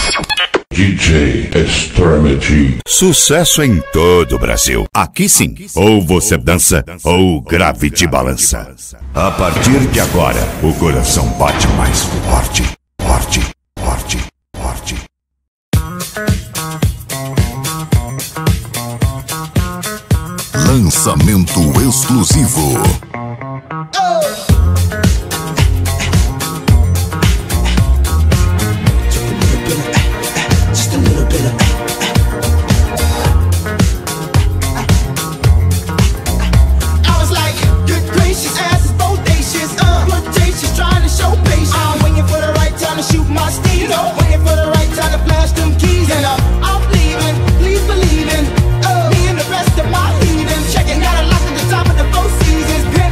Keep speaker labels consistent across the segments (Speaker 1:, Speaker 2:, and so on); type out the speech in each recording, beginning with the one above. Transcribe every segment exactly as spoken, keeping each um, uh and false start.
Speaker 1: D J Extremity.
Speaker 2: Sucesso em todo o Brasil. Aqui sim, ou você dança ou grave te balança. A partir de agora, o coração bate mais forte, forte, forte, forte. Lançamento exclusivo.
Speaker 3: Checking out a lot at the top of the four seasons.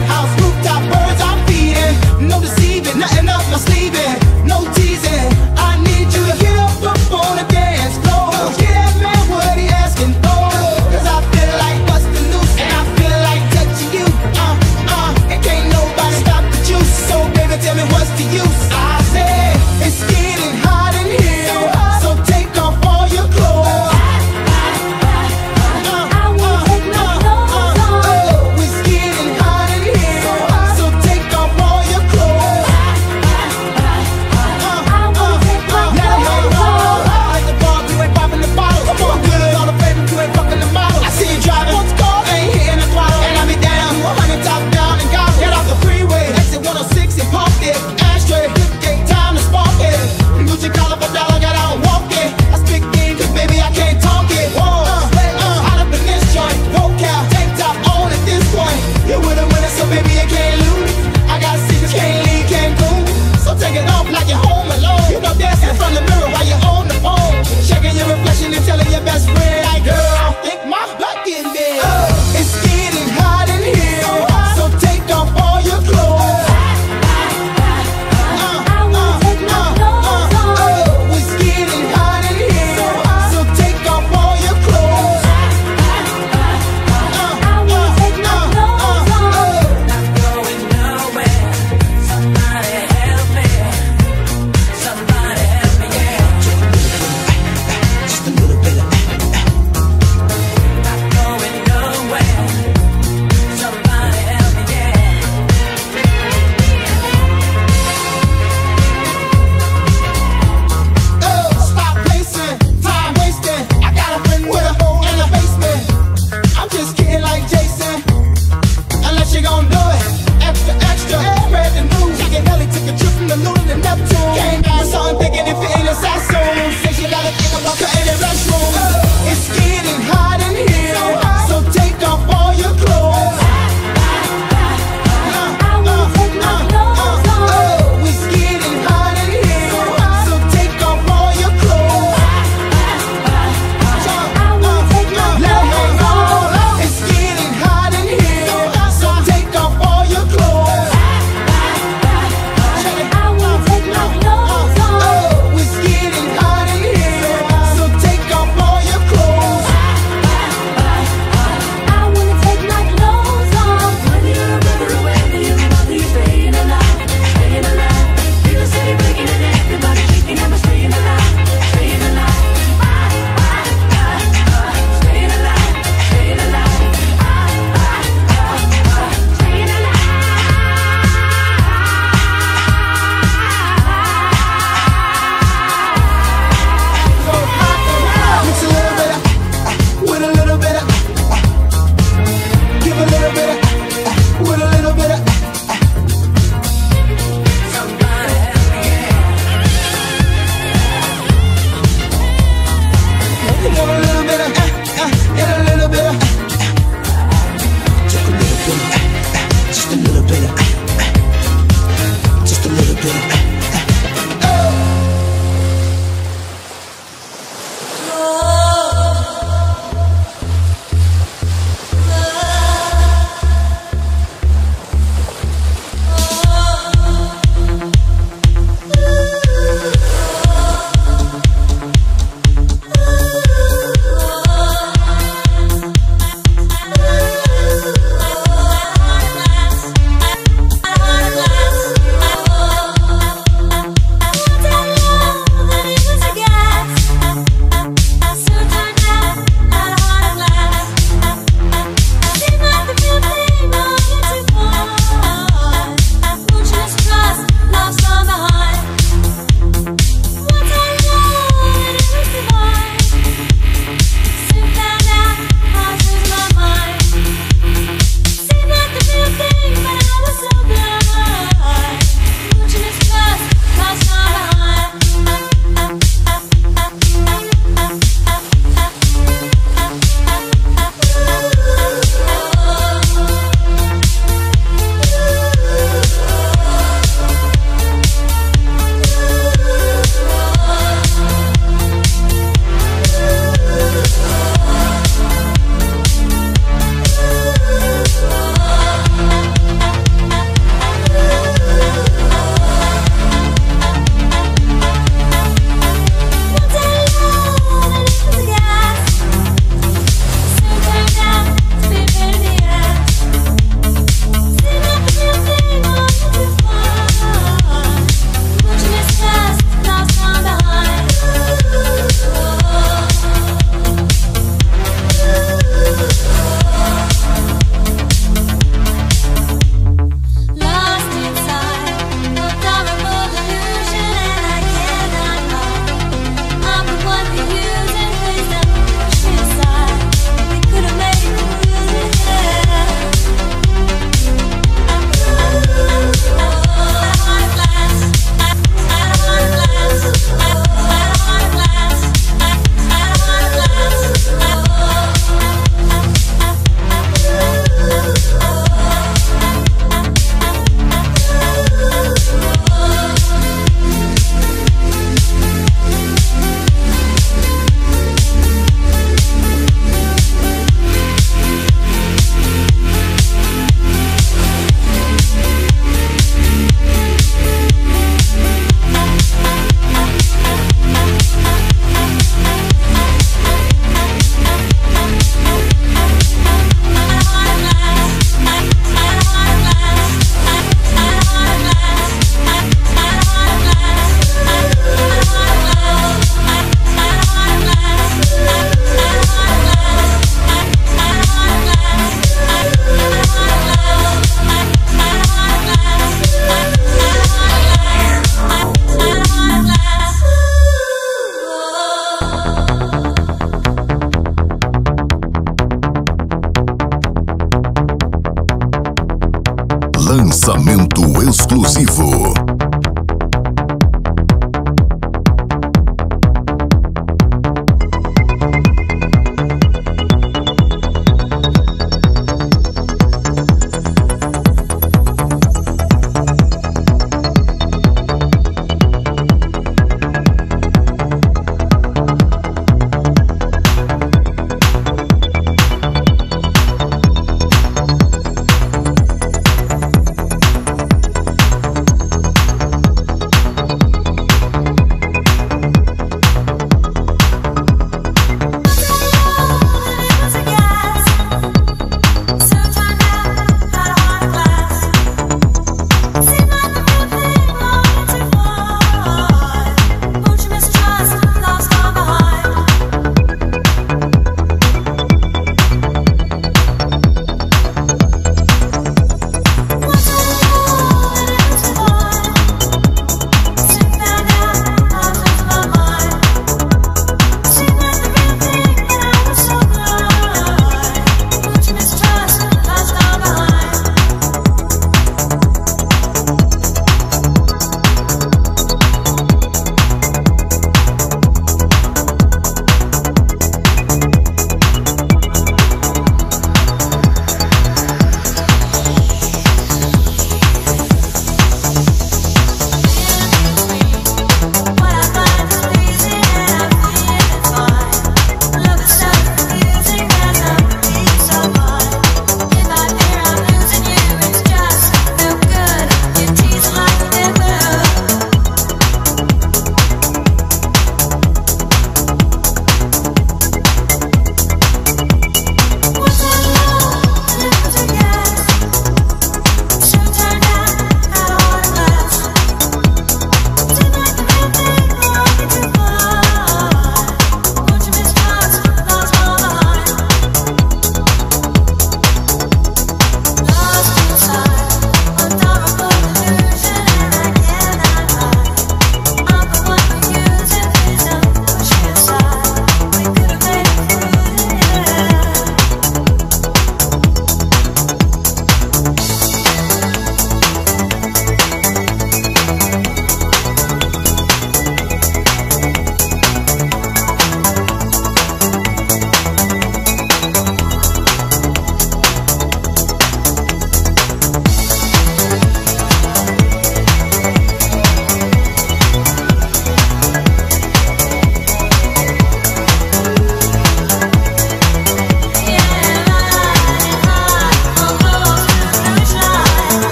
Speaker 2: Lançamento exclusivo.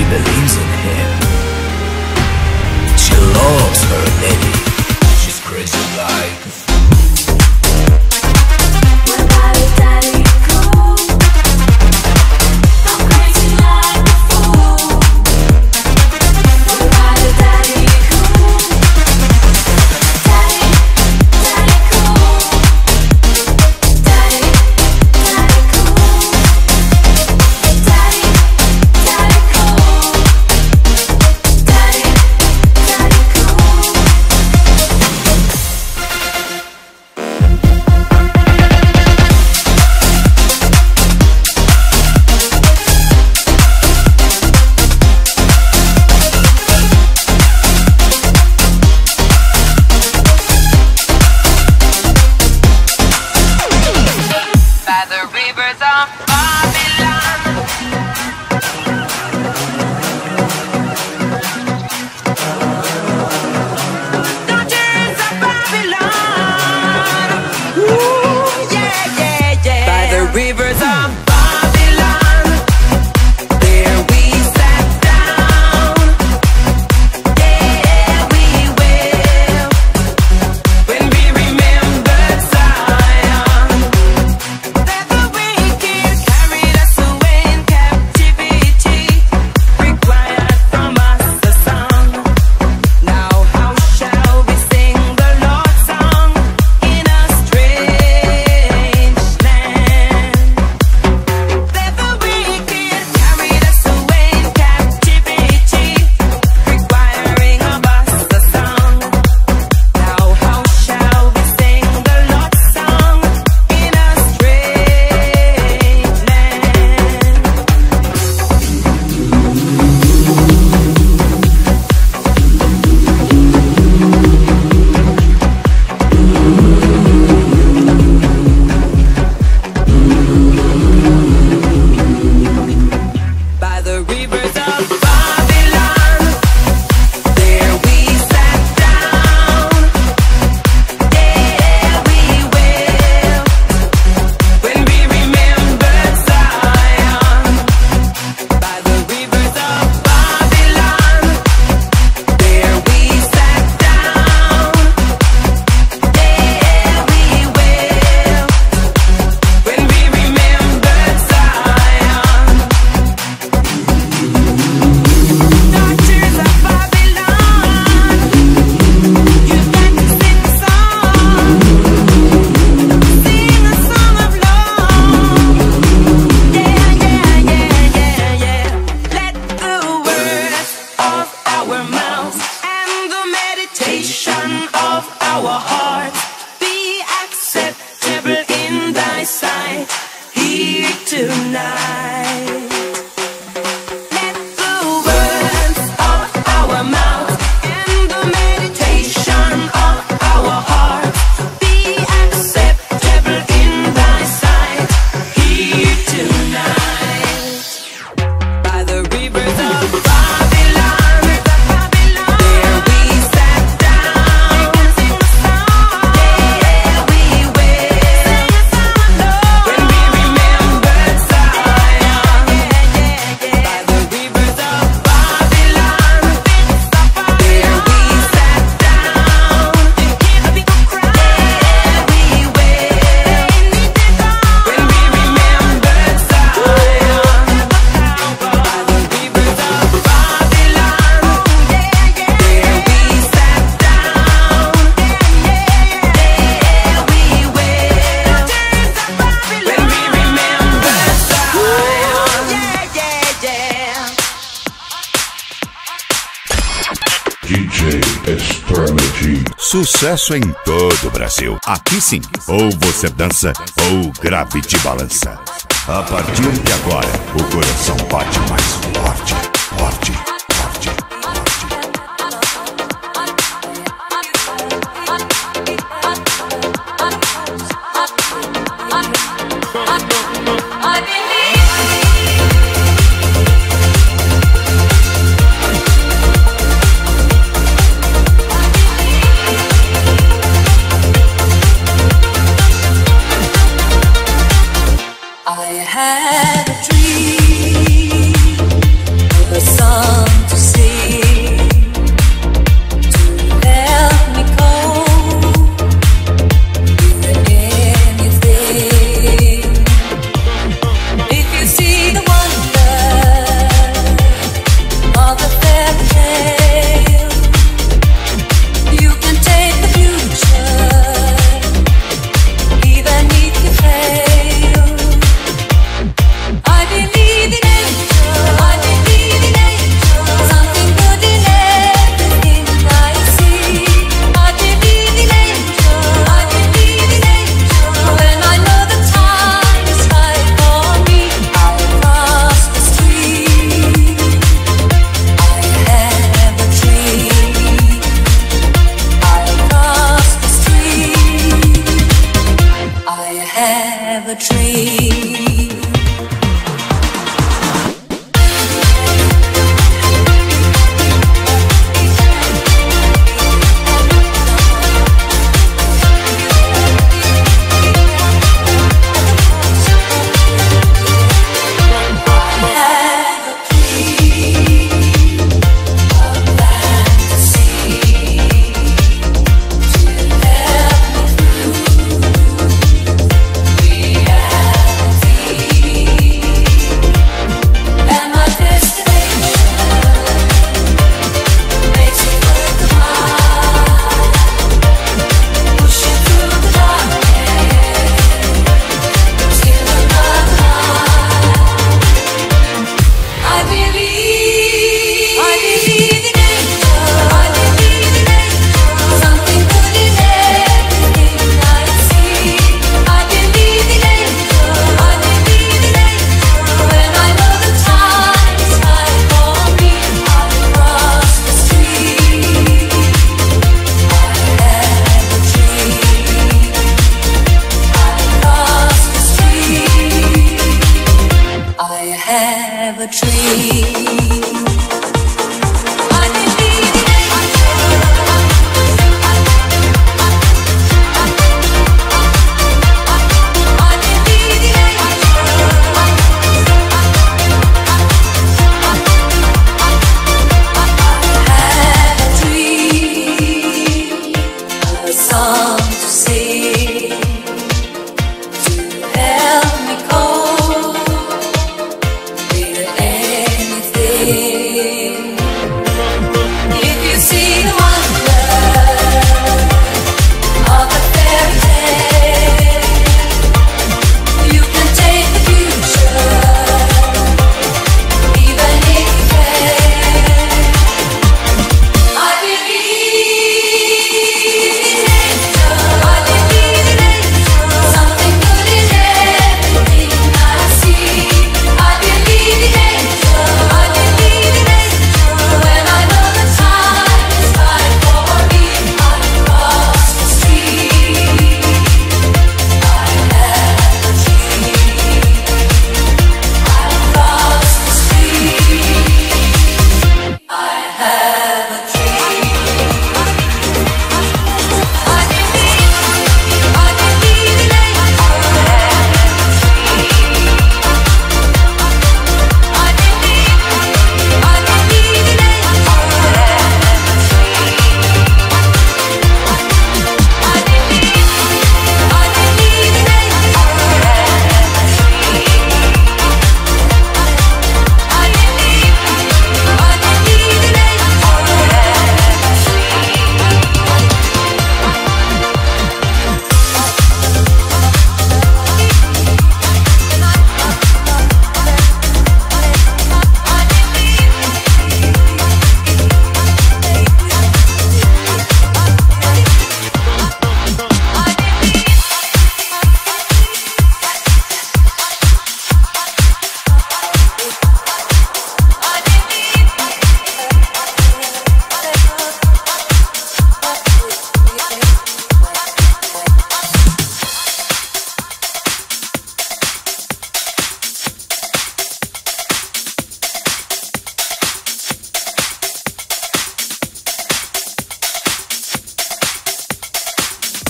Speaker 3: believes in him. She loves her lady. She's crazy like a fool.
Speaker 1: D J Extremity.
Speaker 2: Sucesso em todo o Brasil. Aqui sim, ou você dança ou grave te balança. A partir de agora, o coração bate mais forte, forte, forte, forte.
Speaker 4: I had a dream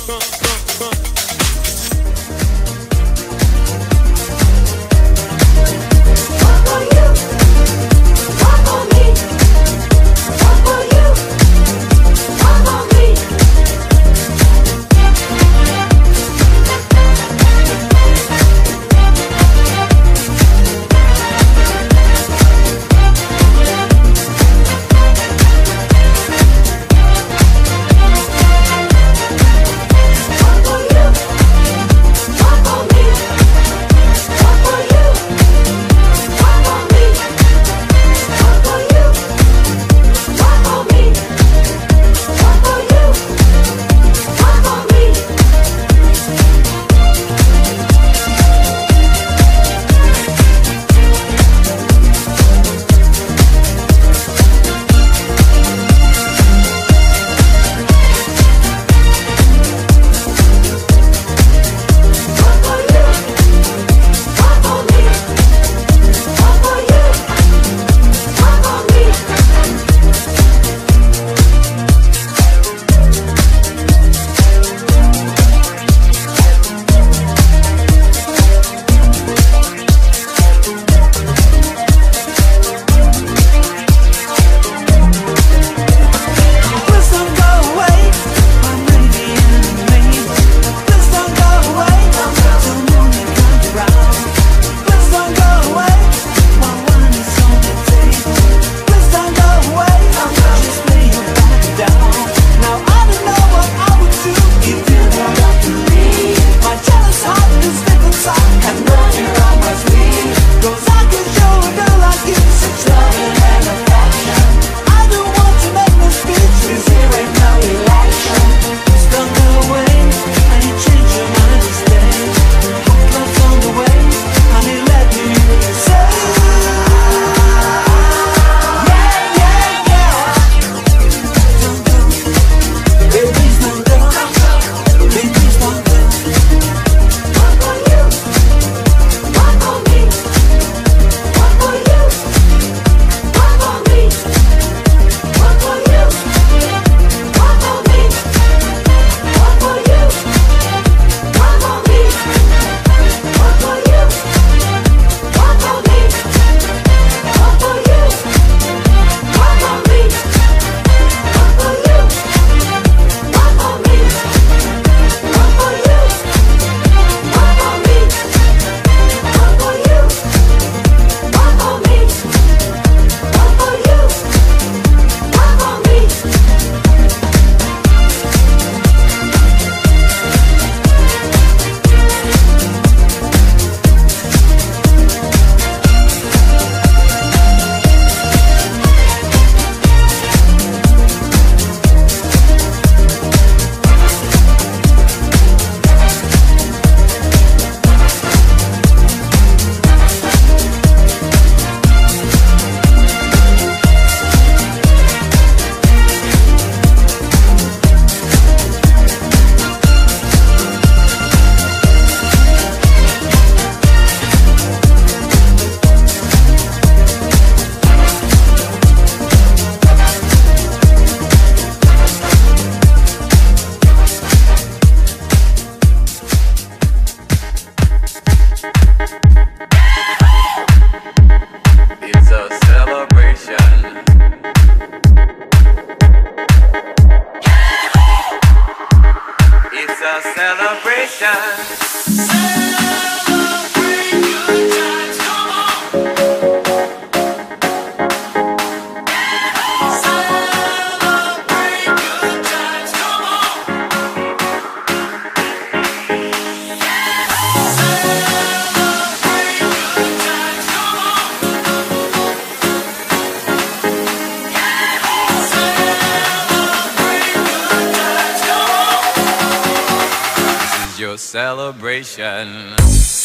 Speaker 4: Celebration.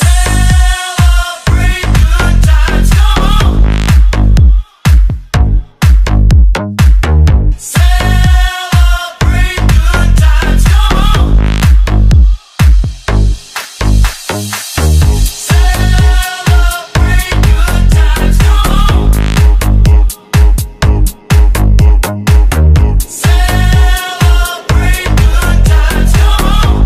Speaker 5: Celebrate good times, come on. Celebrate good times, come on. Celebrate good times, come on. Celebrate good times, come on.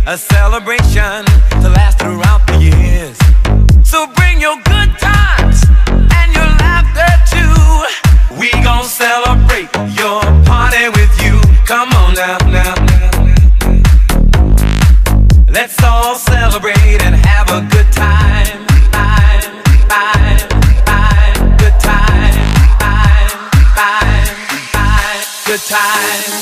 Speaker 4: a celebration to last throughout the years. So bring your good times and your laughter too. We gon' celebrate your party with you. Come on now, now, now. Let's all celebrate and have a good time. Time, time, time, good time. Time, time, time, good time.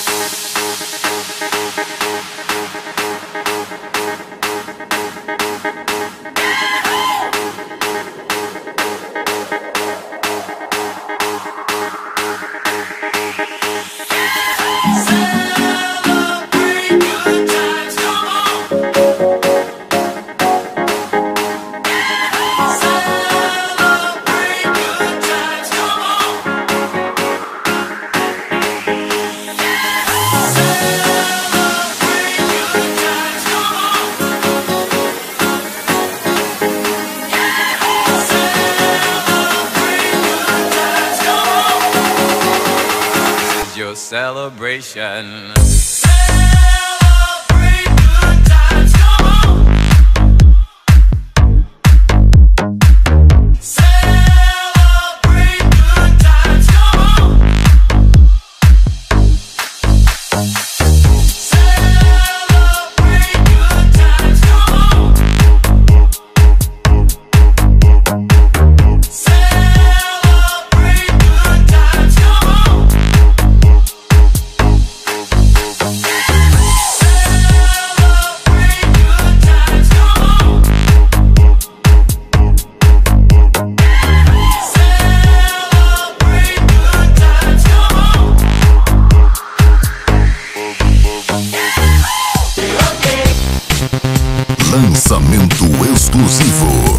Speaker 4: Celebration.
Speaker 5: Celebrate good times, come on. Celebrate good times, come on. Celebrate good times, come on. Celebrate good times, come on.
Speaker 2: Lançamento exclusivo.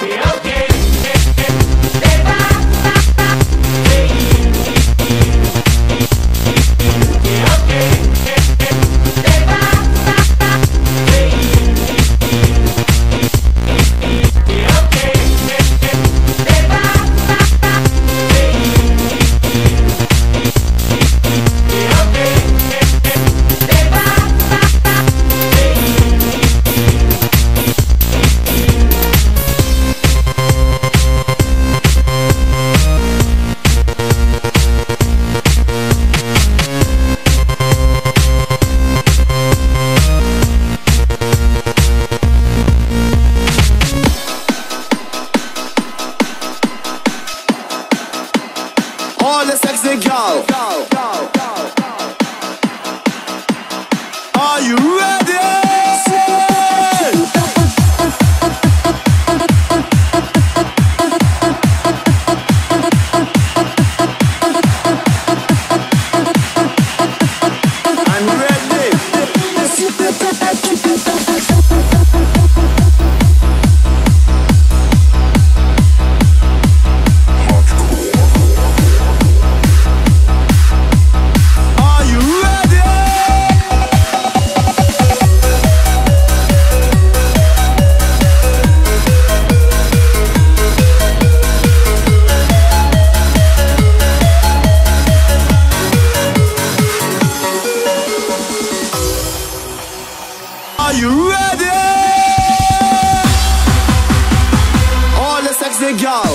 Speaker 6: All the sexy girl. Are you ready? I'm ready. Are you ready? Are you ready? All the sexy girl.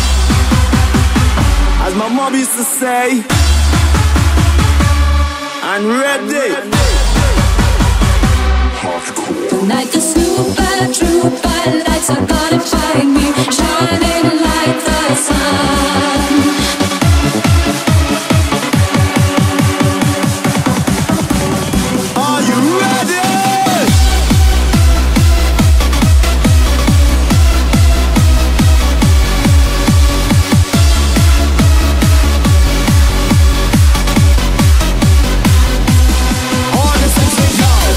Speaker 6: As my mom used to say, I'm ready.
Speaker 7: Tonight the super trooper lights are gonna find me, shining like the sun.
Speaker 6: Are you ready? All the sexy girls.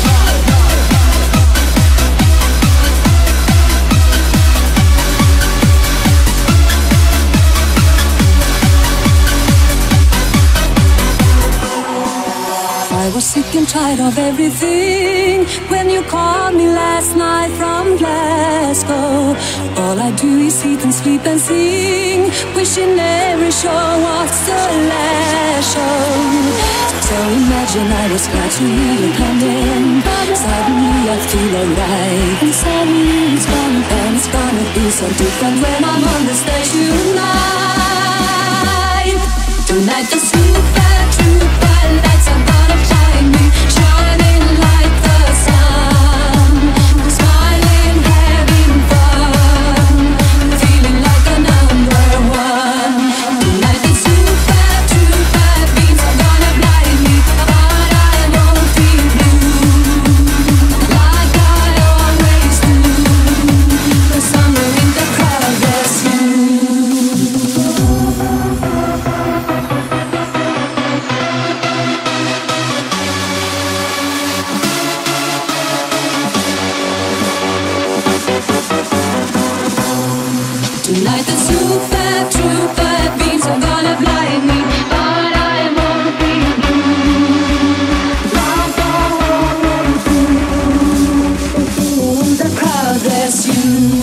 Speaker 7: I was sick and tired of everything when you called me last night from Glasgow. All I do is eat and sleep and sing, wishing every show was the last show. So imagine I was glad to hear you come in. Suddenly I feel alright, and suddenly it's gone, and it's gonna be so different when I'm on the stage tonight. Tonight the super trooper lights are gonna find me, shining like the sun, smiling, having fun, feeling like a number one. Tonight the super trooper beats are gonna blind me, but I won't feel blue, like I always do. 'Cause somewhere in the crowd there's you. Tonight the super trooper beats are gonna blind me, but I won't be blue. Like I always do. In the crowd there's you.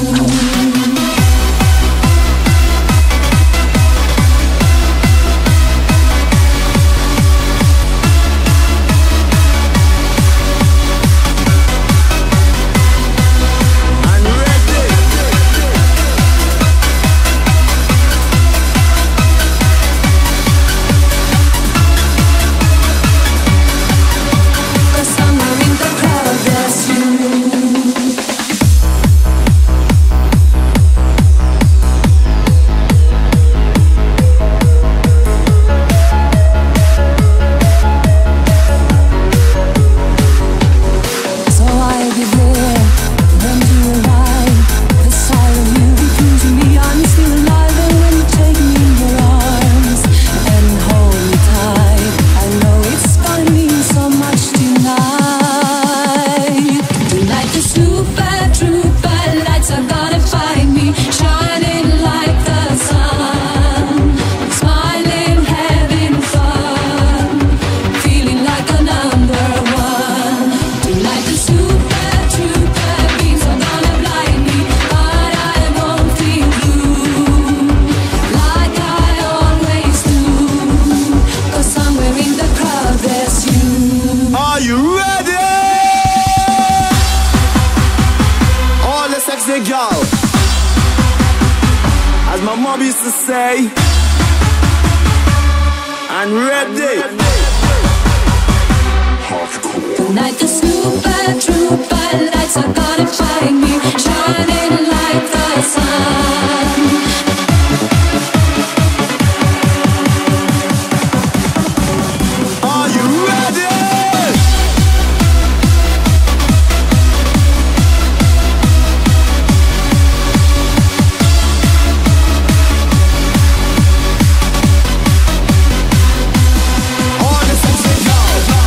Speaker 6: I'm ready. my mom used to say, I'm ready.
Speaker 7: Tonight the super trooper lights are gonna find me, shining like the sun.
Speaker 6: Are you ready? On the sexy go.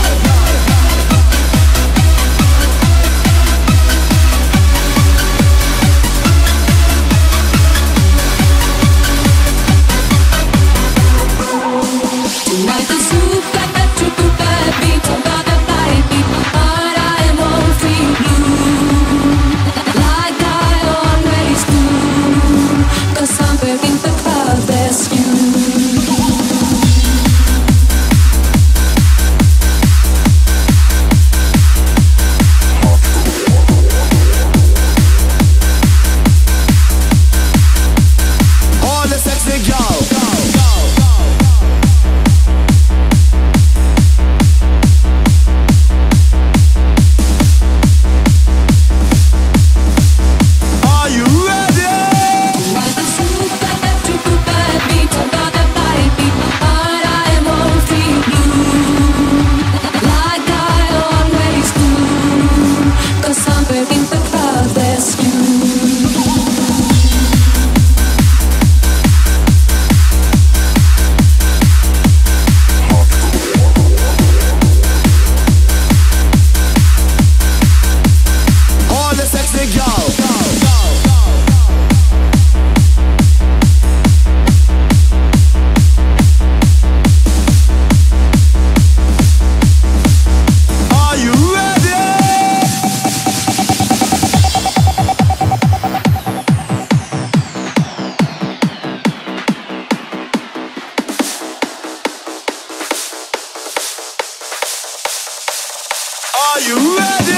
Speaker 7: Tonight the super trooper beats are gonna find me, but I won't feel blue like I always do, 'cause I'm wearing the colorless hue.
Speaker 6: On the sexy go. Are you ready?
Speaker 7: Tonight the super trooper beats are gonna find me, but I won't feel blue like I always do, 'cause I'm wearing the colorless hue.
Speaker 6: On the sexy go. Are you ready? Are you ready?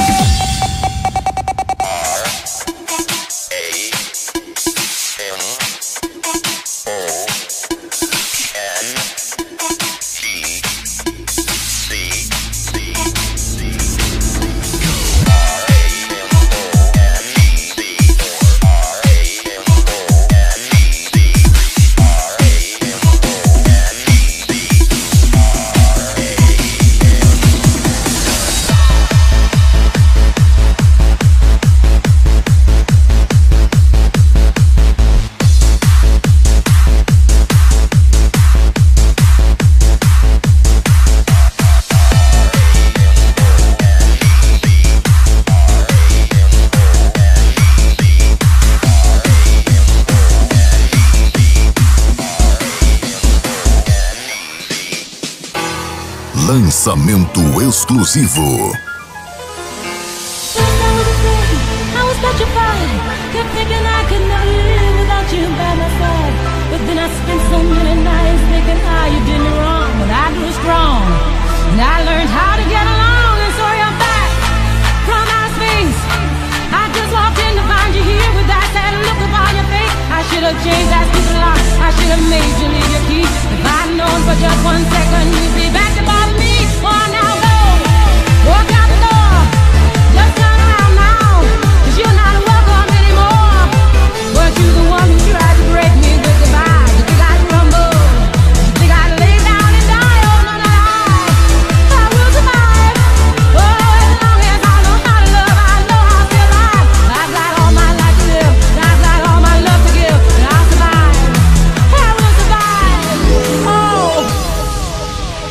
Speaker 2: Lançamento exclusivo.
Speaker 8: I was petrified, kept thinking I could never live without you by my side. But then I spent so many nights thinking how you did me wrong. But I grew strong, and I learned how to get along. And so you're back from outer space. I just walked in to find you here with that sad look upon your face. I should have changed that stupid lock. I should have made you leave your key. If I'd known for just one second you'd be back to bother me. Oh, now go, walk out the door. Just turn around now, 'cause you're not welcome anymore. Weren't you the one who tried to break me with goodbye? You think I'd rumble? You think I'd lay down and die? Oh, no, no, I, I will survive. Oh, as long as I know how to love, I know I'll stay alive. I've got all my life to live, and I've got all my love to give, and I'll survive. I will survive. Oh.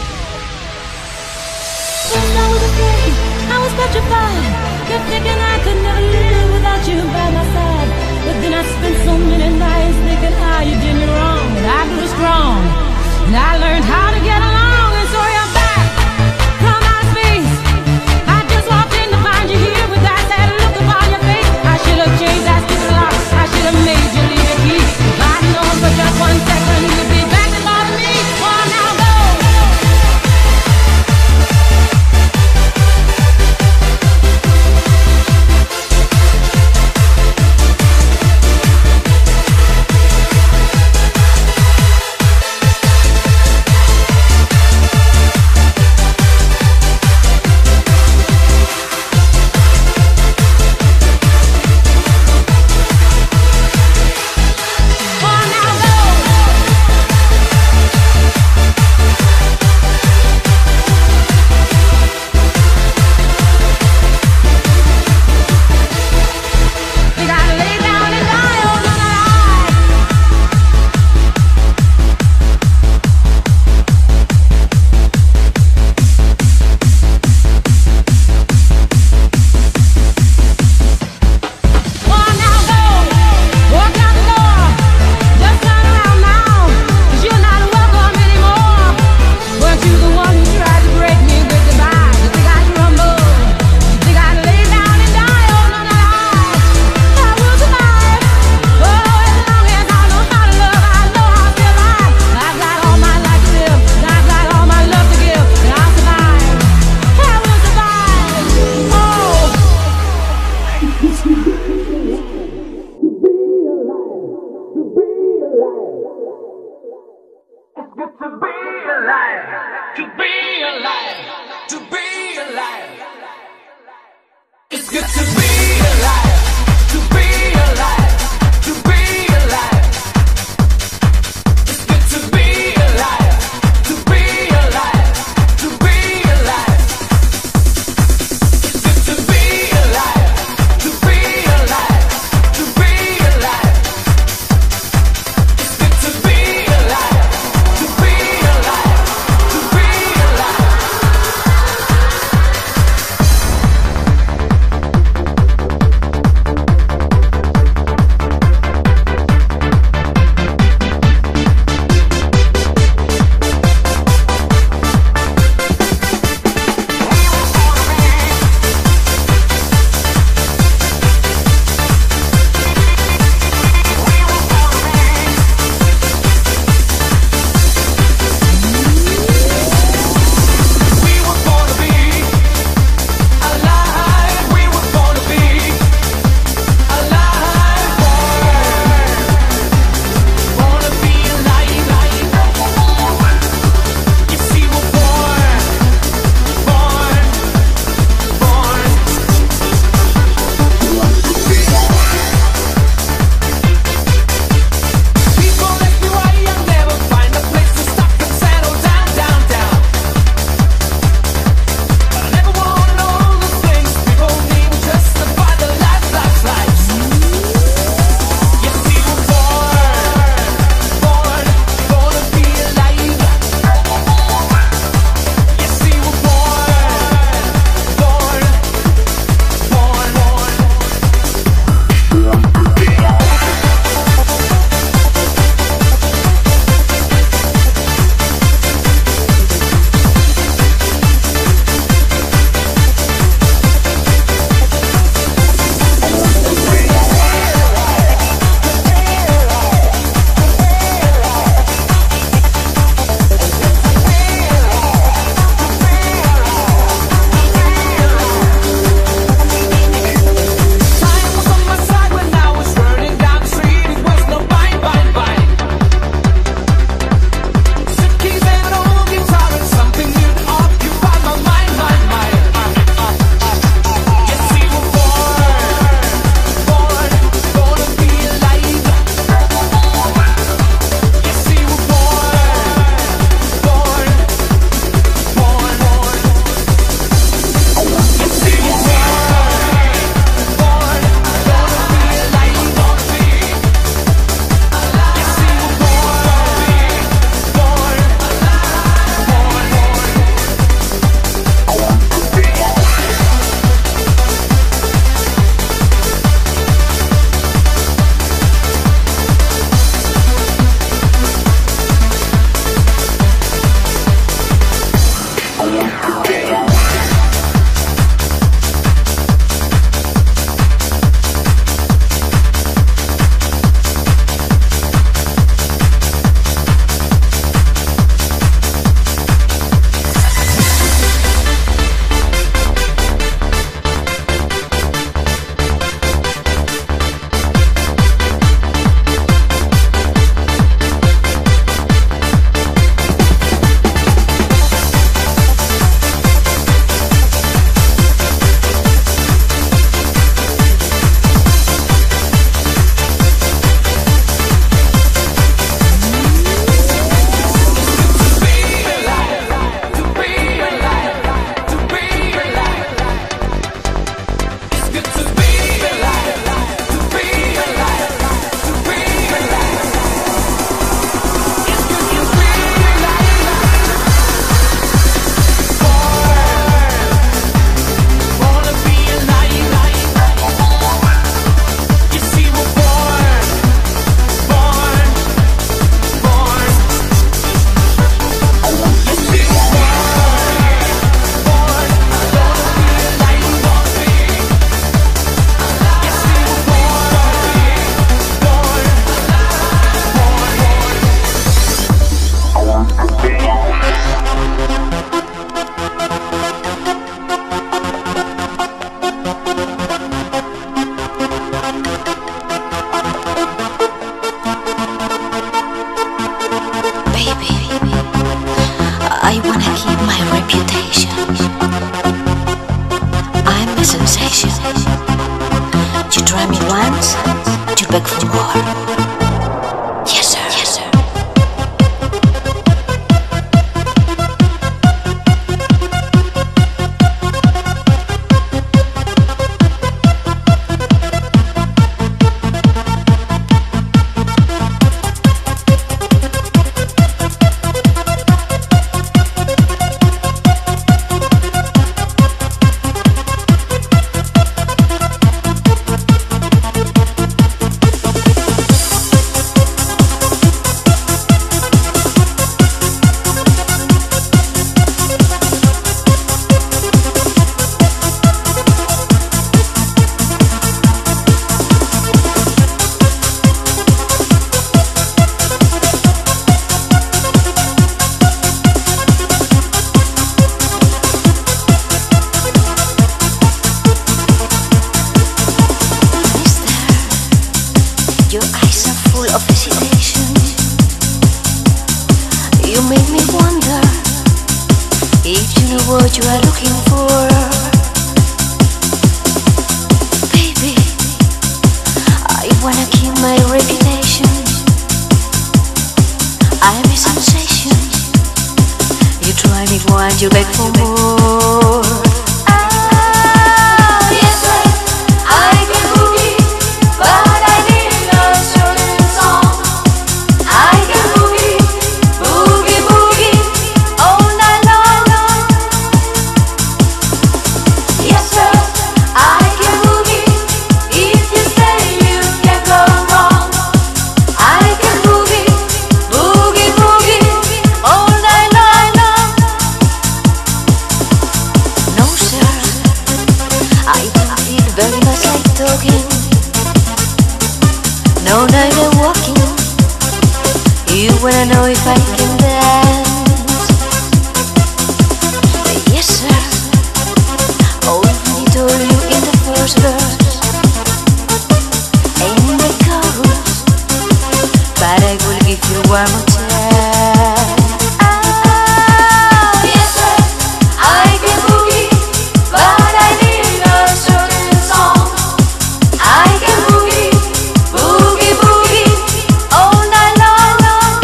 Speaker 9: full of hesitation. You make me wonder if you know what you are looking for. Baby, I wanna keep my reputation. I'm a sensation. You try me once, you beg for more. Ah, yes sir, I can boogie, but I need a certain song. I can boogie, boogie, boogie, all night long. Yes sir, I can boogie, if you say you can't go wrong. I can boogie, boogie, boogie, all night long. No sir, I don't feel very much like talking. No night I'm walking. You wanna know if I can dance? Yes sir, already told you in the first verse and in the chorus, but I will give you one more time. Ah, yes sir, I can boogie, but I need a certain song. I can boogie, boogie, boogie, all night long.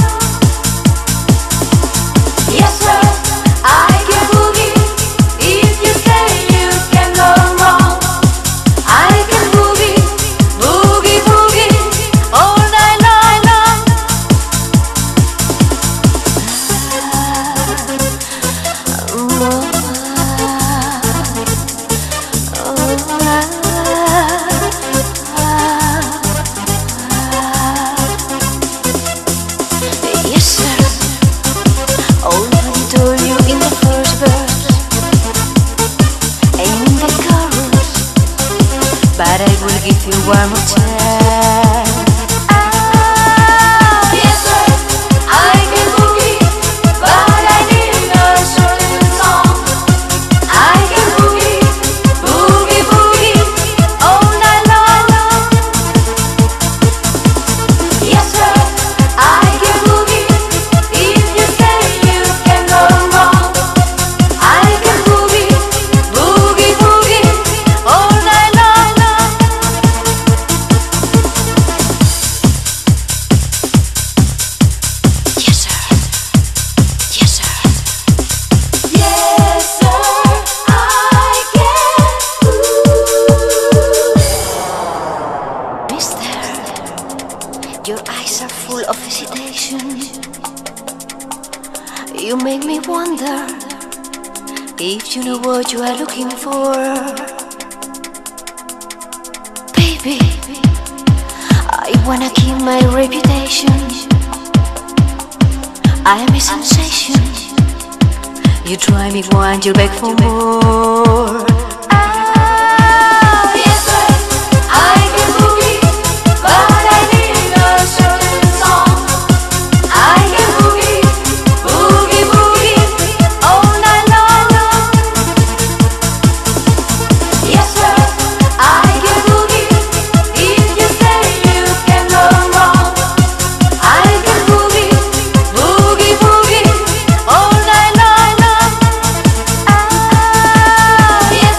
Speaker 9: Yes sir, I can boogie, if you say you can go wrong. I can boogie, boogie, boogie, all night long. Yes sir, already told you in the first verse and in the chorus, but I will give you one more time. Ah, yes sir, I can boogie, but I need a certain song. I can boogie, boogie, boogie, all night long. Yes sir, I can boogie, if you say you can go wrong. I can boogie, boogie, boogie, all night long. Yes sir, yes sir, yes sir, I can. Mister, your eyes are full of hesitation. You make me wonder if you know what you are looking for. Baby, I wanna keep my reputation. I'm a sensation. You try me once, you beg for more. Ah, yes sir, I can boogie, but I need a certain song. I can boogie, boogie, boogie, all night long. Yes sir, I can boogie, if you say you can go wrong. I can boogie, boogie, boogie, all night long. Ah, yes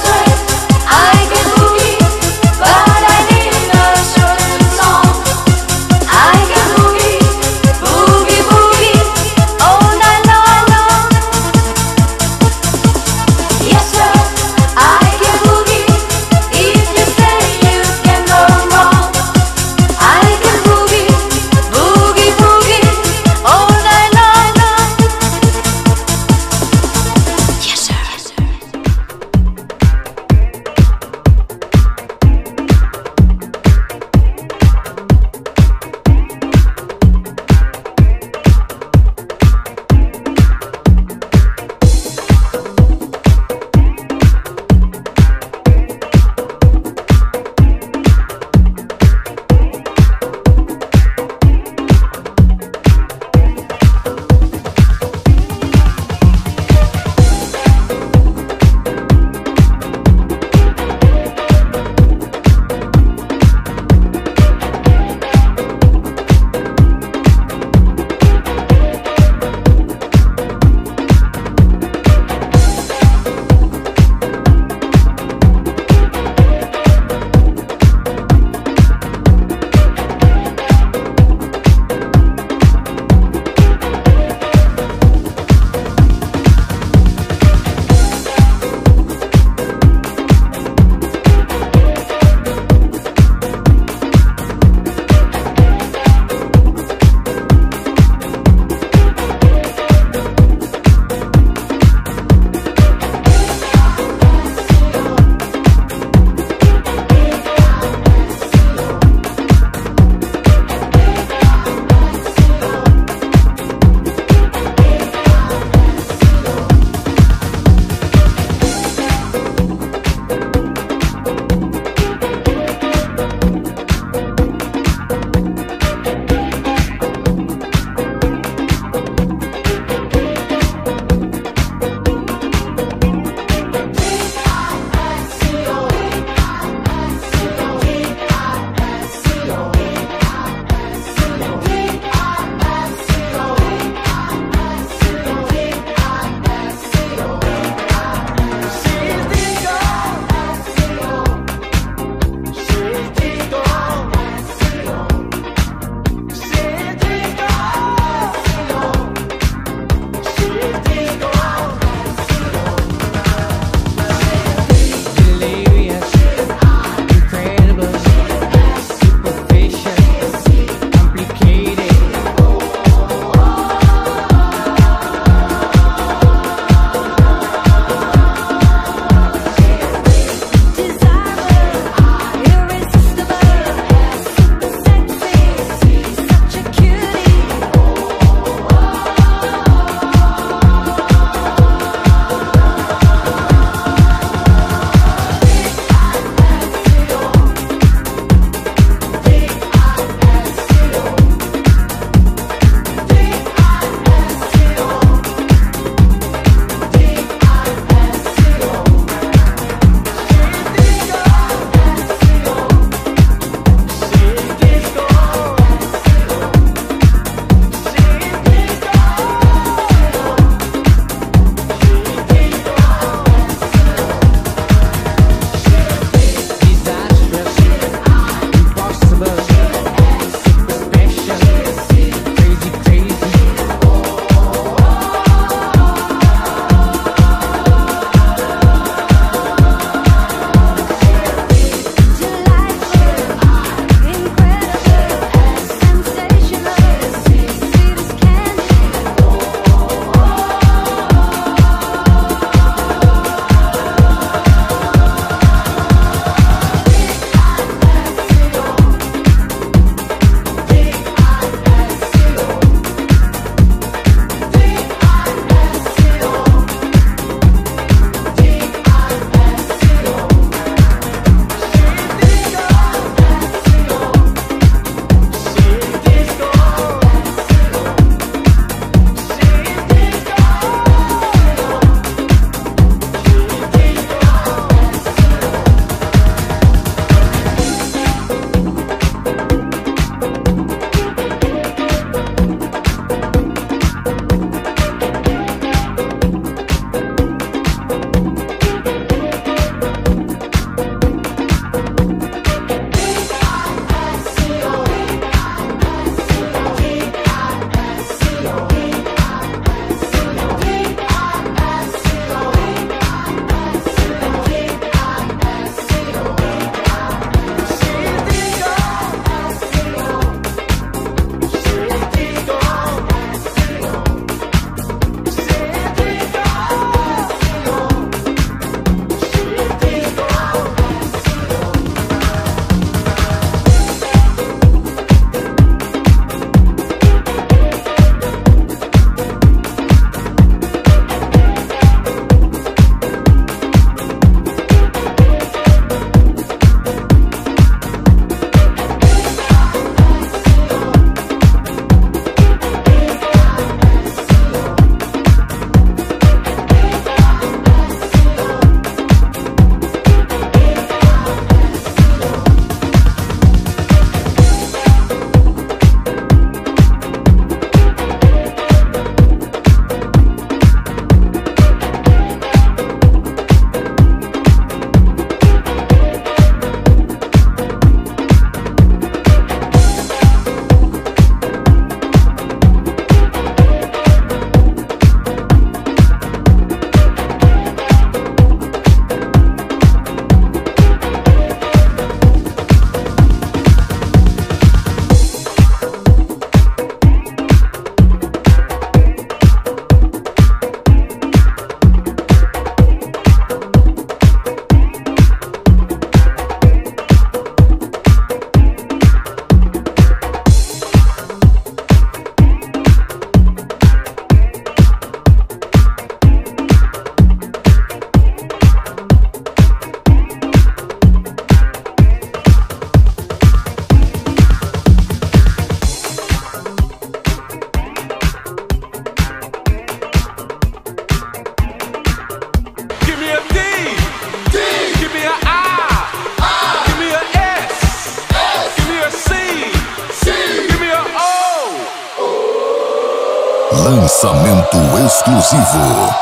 Speaker 2: Lançamento exclusivo.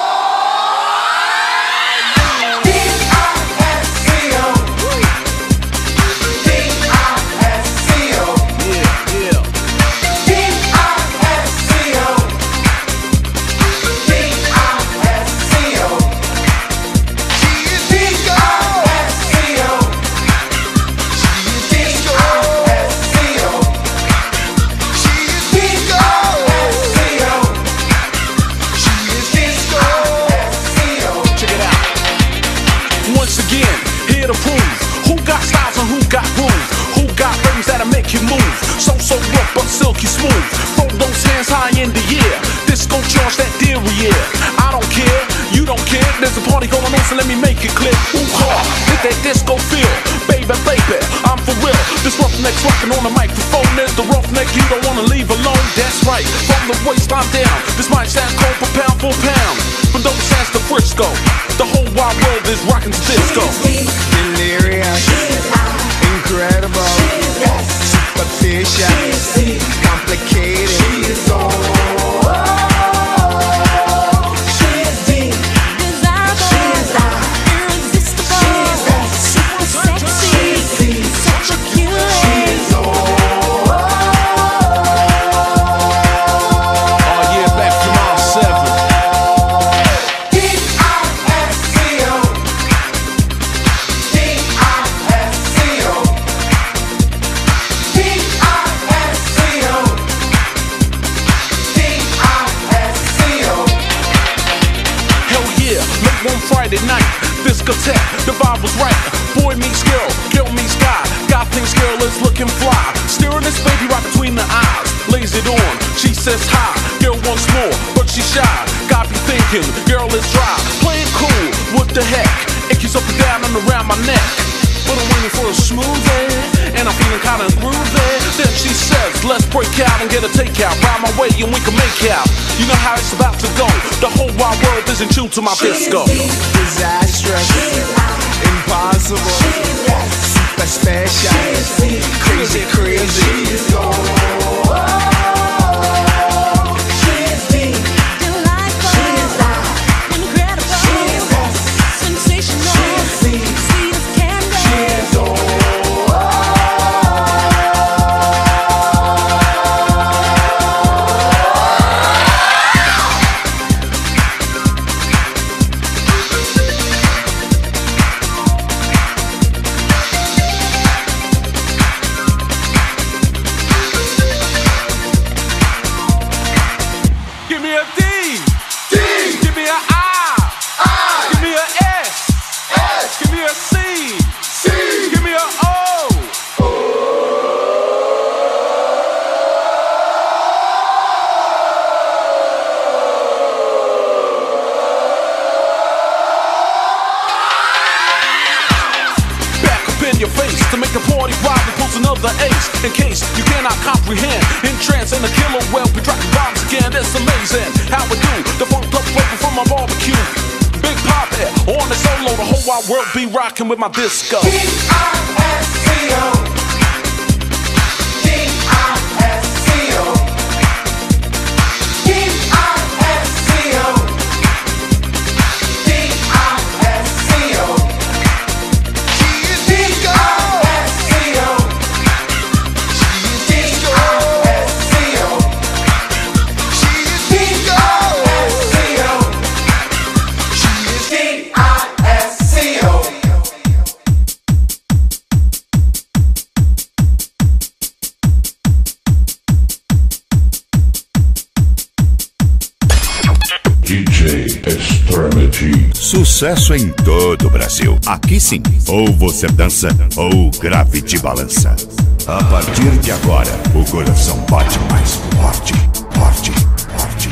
Speaker 10: Silky smooth, throw those hands high in the air. Disco charge that derriere. I don't care, you don't care. There's a party going on, so let me make it clear. Ooh, ha, hit that disco feel, baby, baby. I'm for real. This roughneck's rocking on the microphone. There's the roughneck you don't wanna leave alone. That's right, from the waistline down. This might sound cold for pound for pound, but don't ask the Frisco. The whole wide world is rocking to disco.
Speaker 6: Delirious, incredible, superstitious, complicated.
Speaker 10: Friday night, discotheque, the vibe was right. Boy meets girl, girl meets guy. God thinks girl is looking fly. Staring this baby right between the eyes. Lays it on, she says hi. Girl wants more, but she's shy. God be thinking, girl is dry. Playing cool, what the heck? It keeps up and down and around my neck. But I'm waiting for a smoothie, and I'm feeling kinda groovy. Then she says, let's break out and get a takeout. Ride my way and we can make out. You know how it's about to go. The whole wide world is in tune to my disco.
Speaker 6: Disastrous, impossible, super special, crazy, crazy.
Speaker 10: To make the party rock and pulls another ace. In case you cannot comprehend, in trance and the killer well be dropping bombs again. It's amazing how we do the funk up flavor from my barbecue. Big Poppy on the solo, the whole wide world be rocking with my disco.
Speaker 5: D I S C O. D I S C O. D I S C O. D I S C O.
Speaker 1: D J Extremity.
Speaker 2: Sucesso em todo o Brasil. Aqui sim, ou você dança ou o grave te balança. A partir de agora, o coração bate mais forte, forte, forte.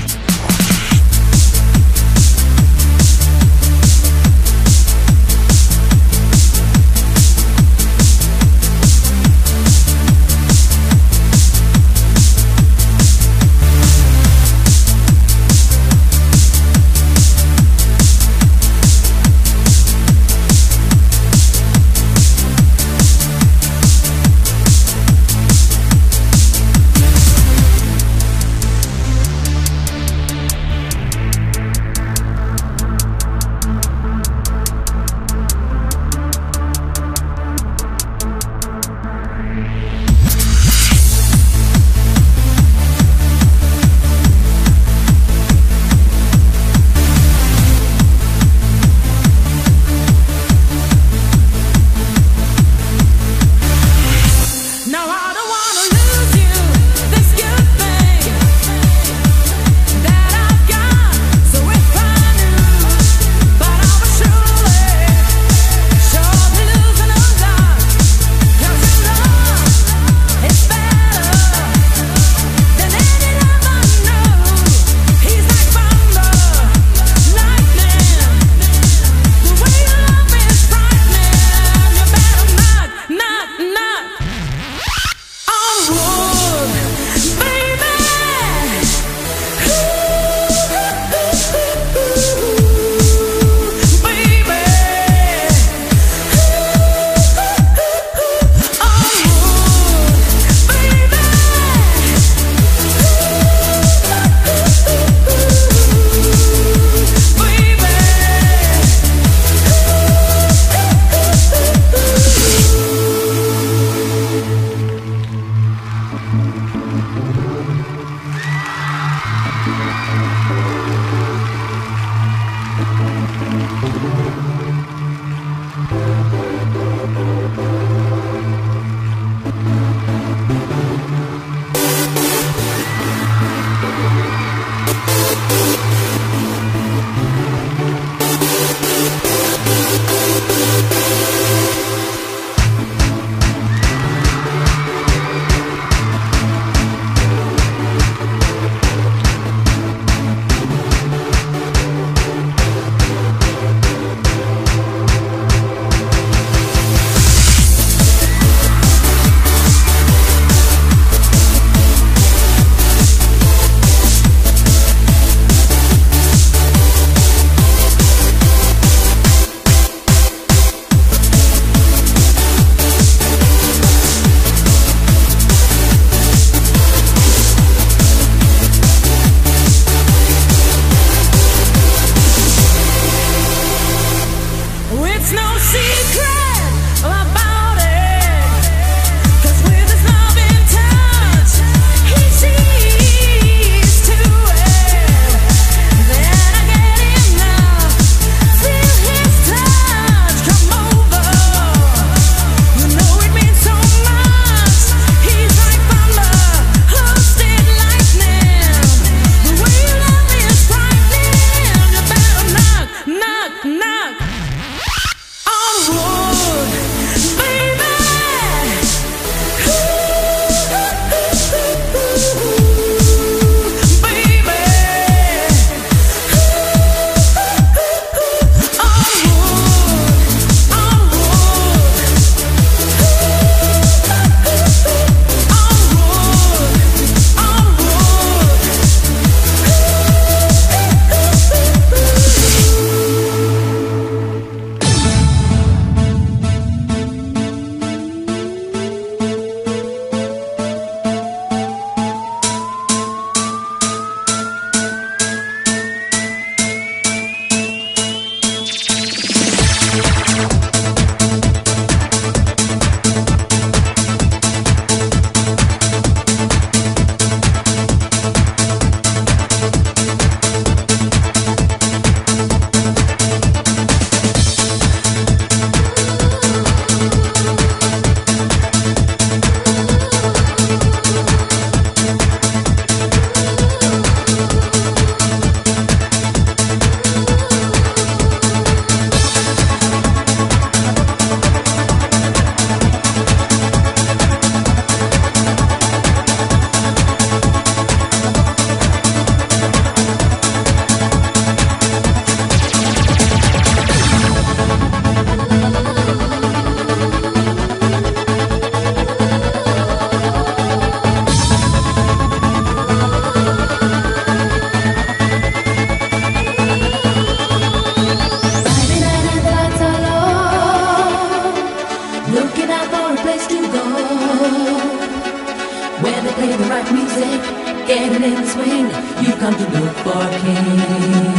Speaker 7: in the swing, you come to look for a king.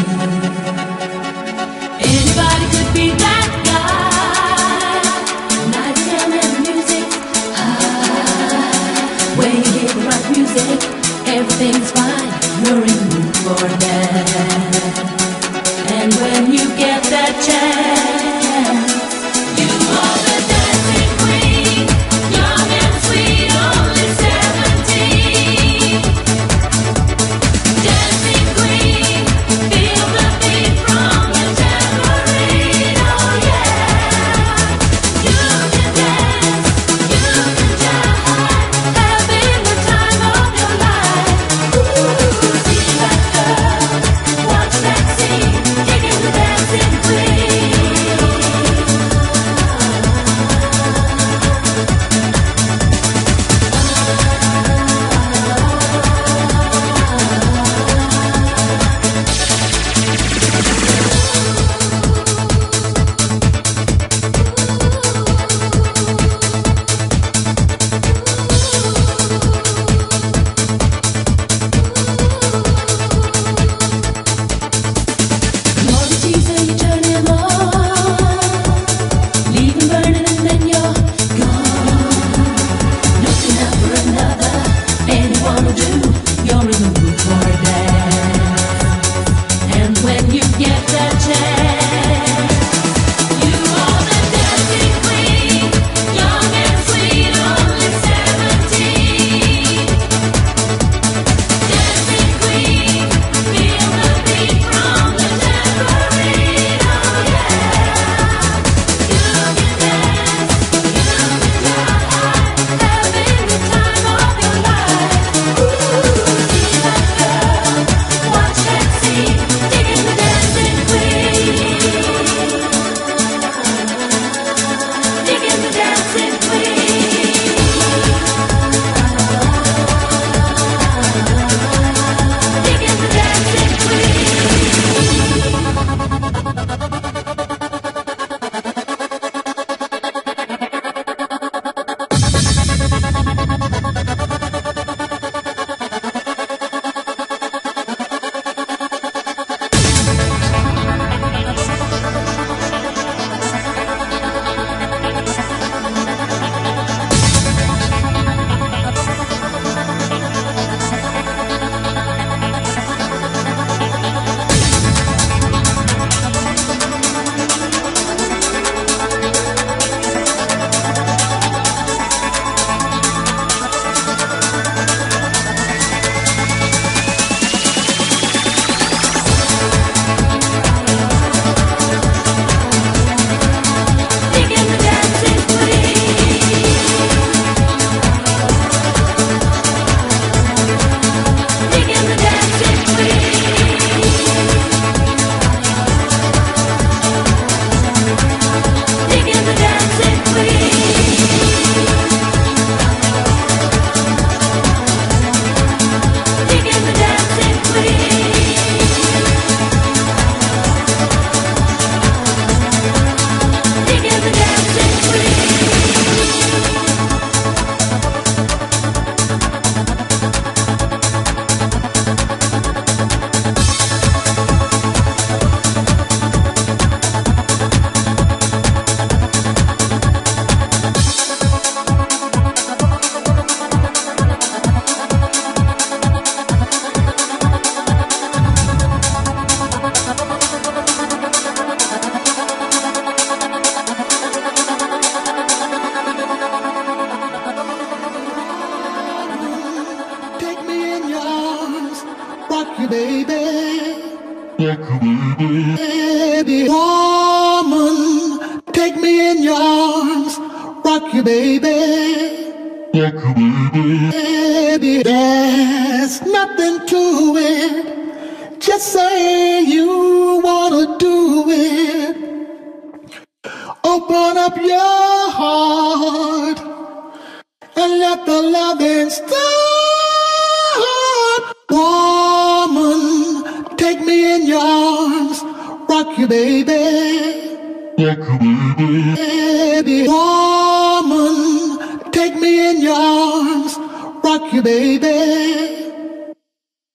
Speaker 7: Anybody could be that guy. Night time and music, ah, when you hear the right music, everything's fine. You're in the mood for a dance. And when you get that chance, you are the dancing queen, young and sweet, only seventeen. Dancing queen, feel the beat from the tambourine, oh yeah. You can dance, you can jive, having the time of your life. Ooh, see that girl, watch that scene, digging the dancing queen. More the teaser, you turn him on, leave him burning and then you're gone. Looking out for another, anyone will do. You're in the mood for a dance. And when you get that chance, you are the dancing queen, young and sweet, only seventeen. Dancing queen, feel the beat from the tambourine, oh yeah. You can dance, you can jive, having the time of your life. Ooh, see that girl, watch that scene, digging the dancing queen. Digging the dancing queen. Digging the dancing Digging the dancing queen. Digging the dancing queen. Digging the dancing queen. Digging the dancing queen. Digging the dancing queen.
Speaker 5: Take me in your arms, rock you, baby. Baby, woman, take me in your arms, rock you, baby. Baby, there's nothing to it. Just say you wanna do it. Open up your heart and let the loving start. Woman, take me in your arms, rock you, baby. Baby, woman, take me in your arms, rock you, baby.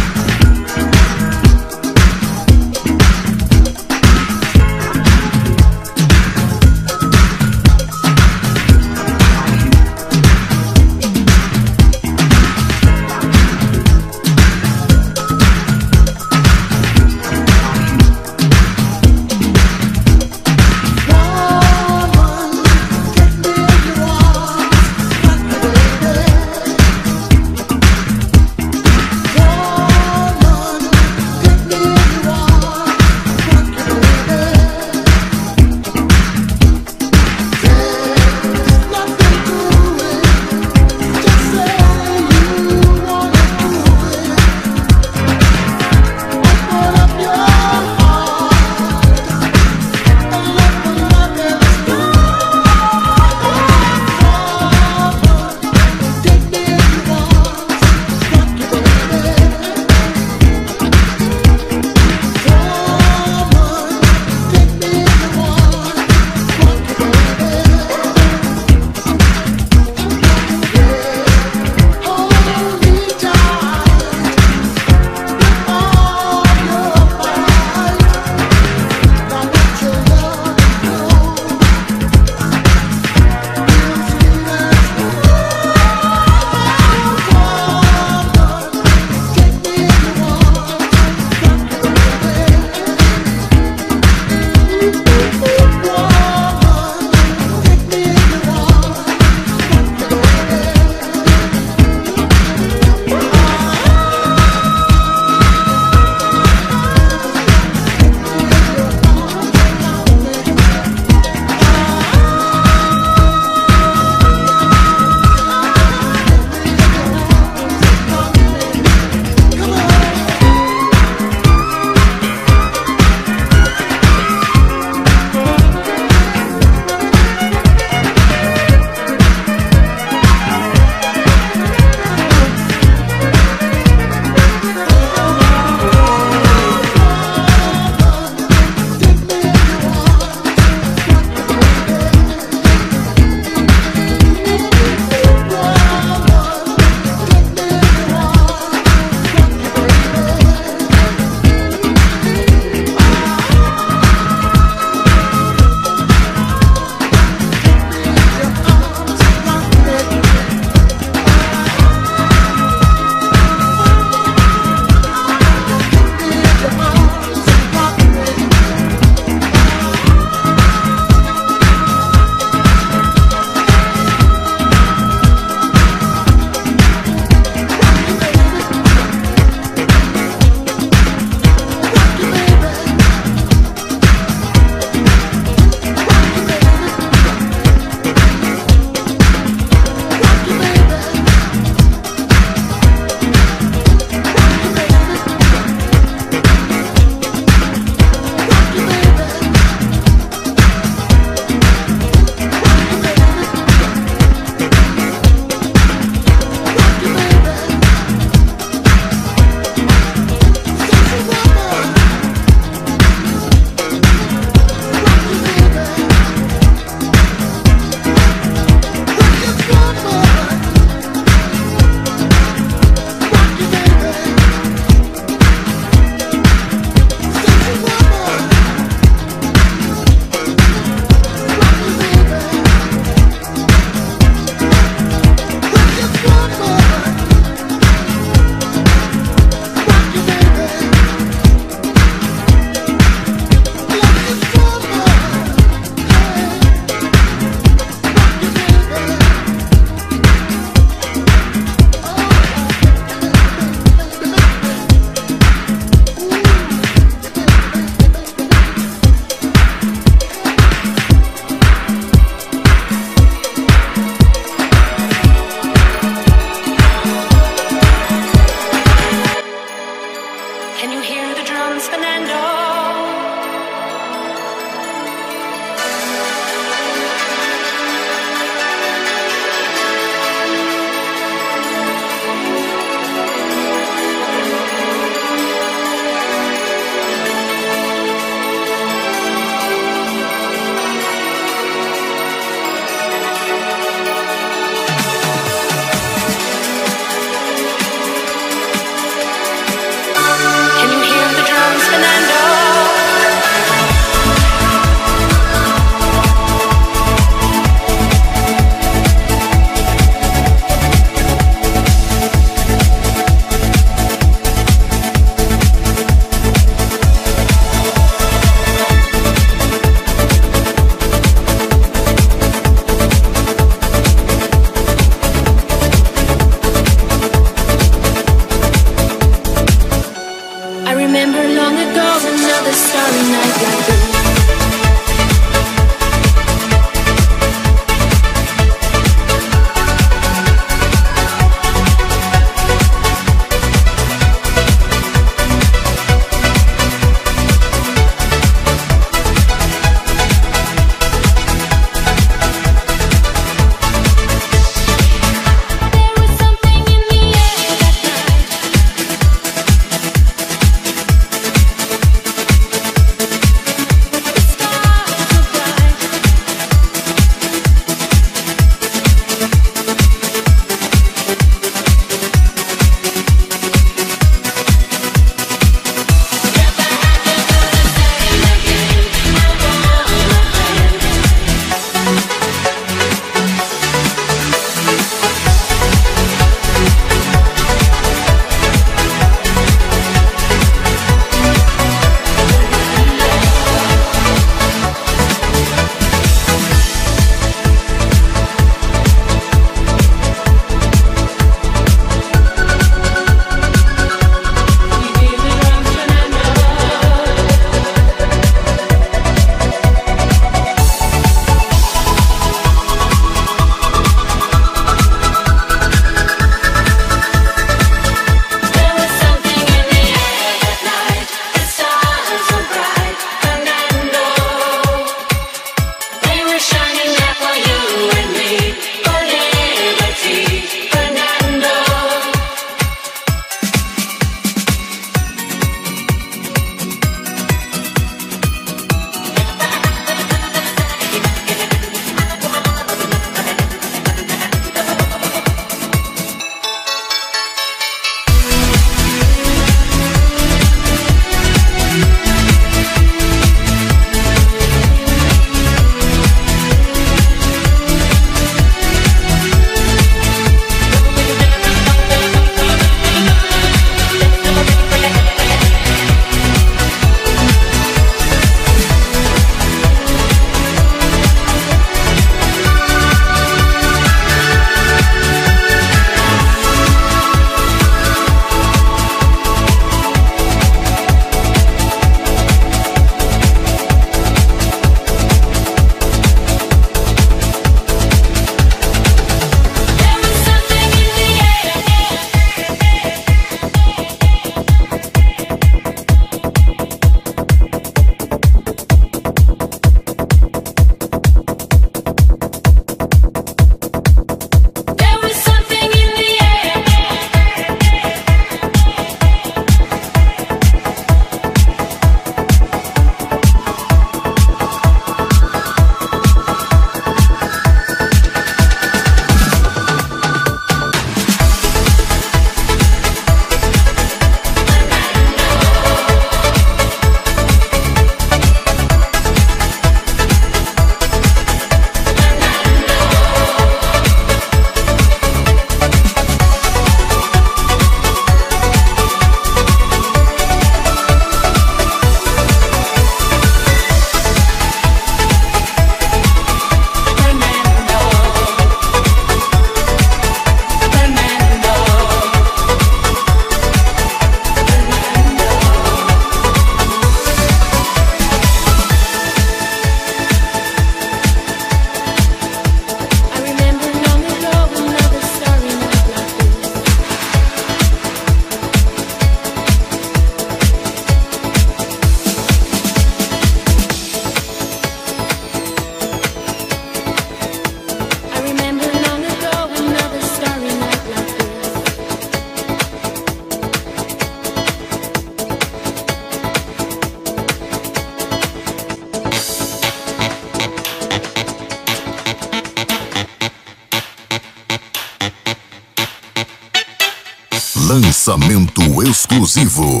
Speaker 11: Lançamento exclusivo.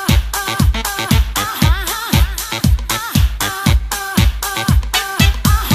Speaker 7: Uh-huh.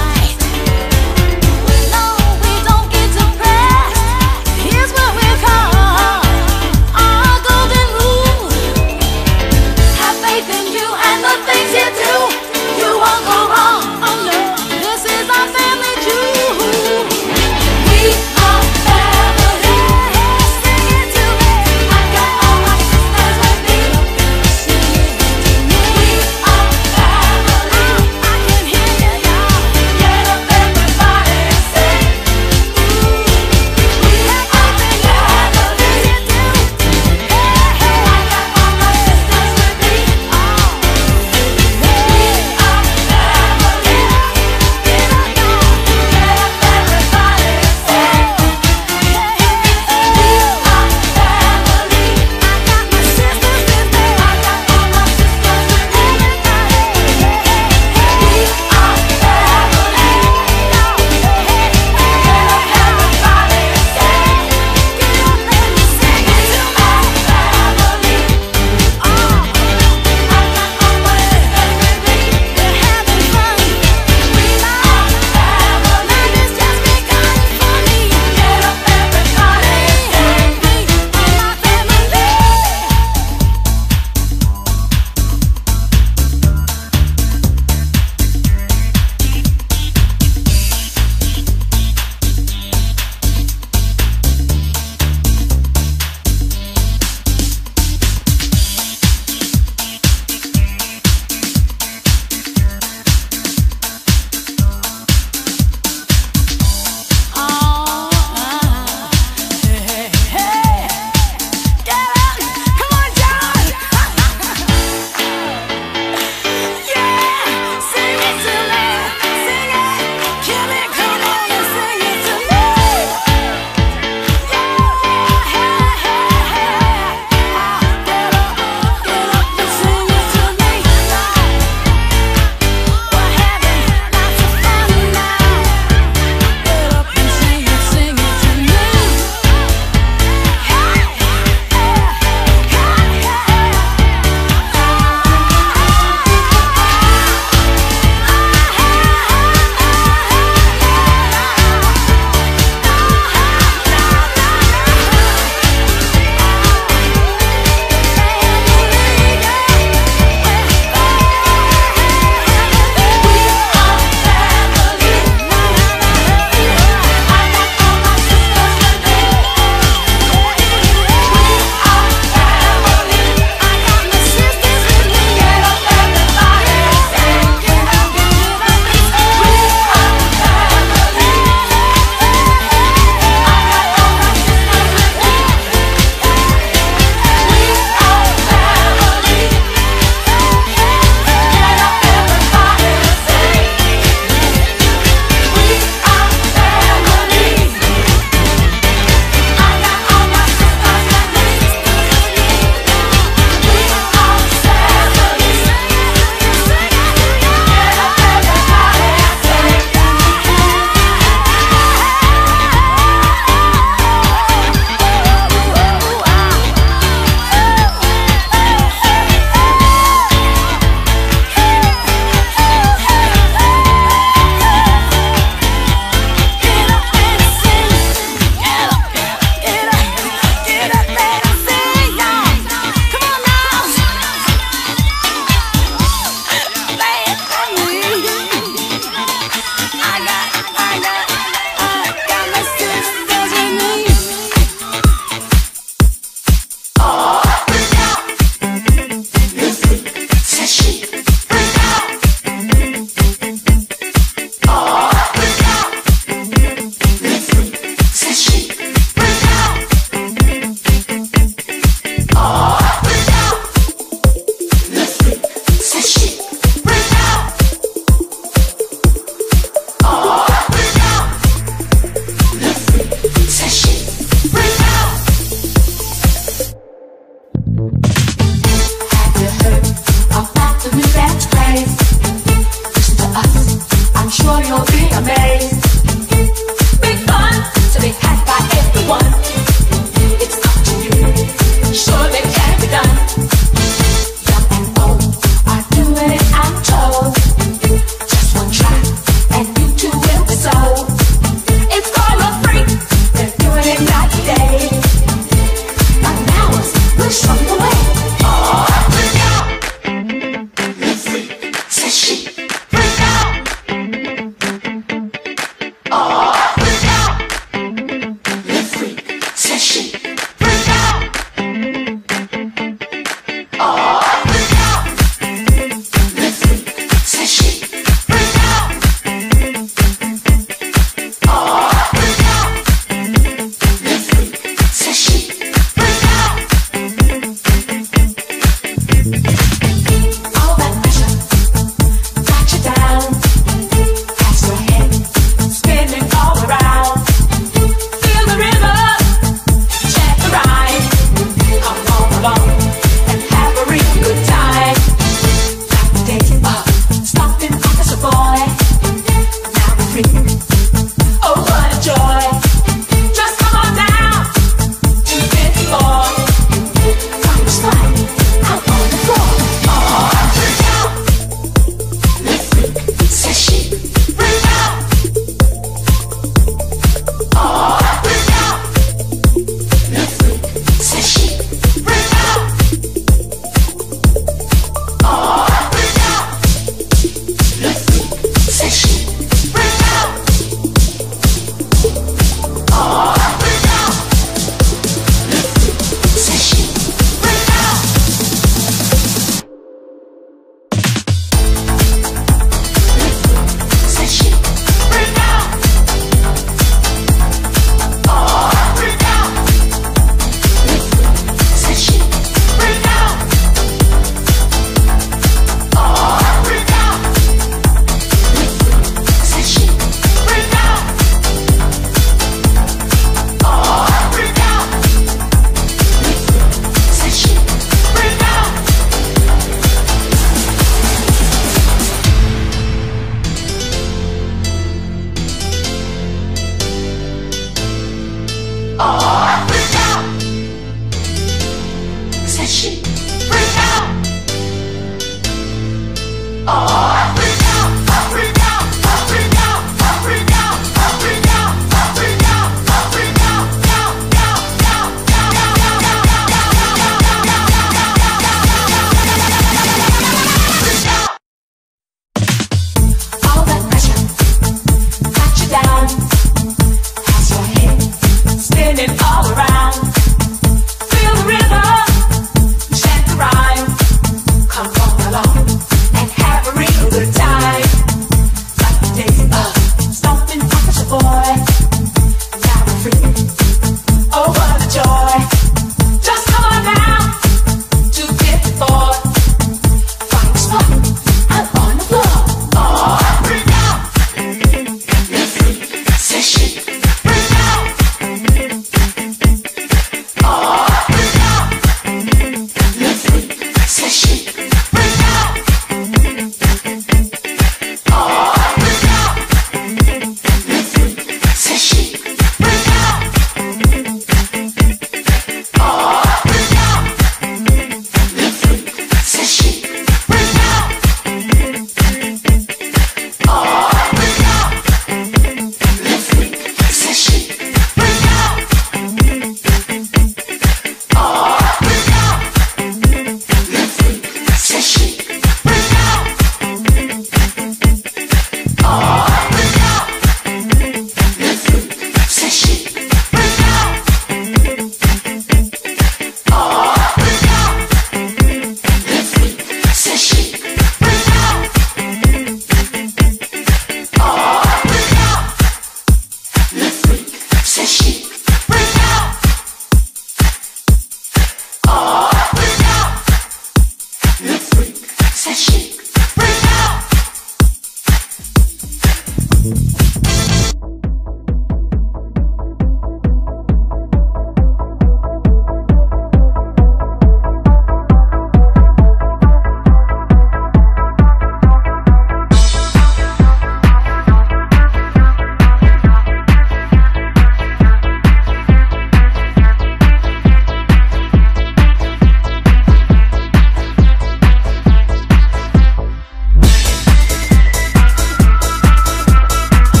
Speaker 12: We'll be right back.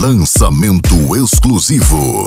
Speaker 11: Lançamento exclusivo.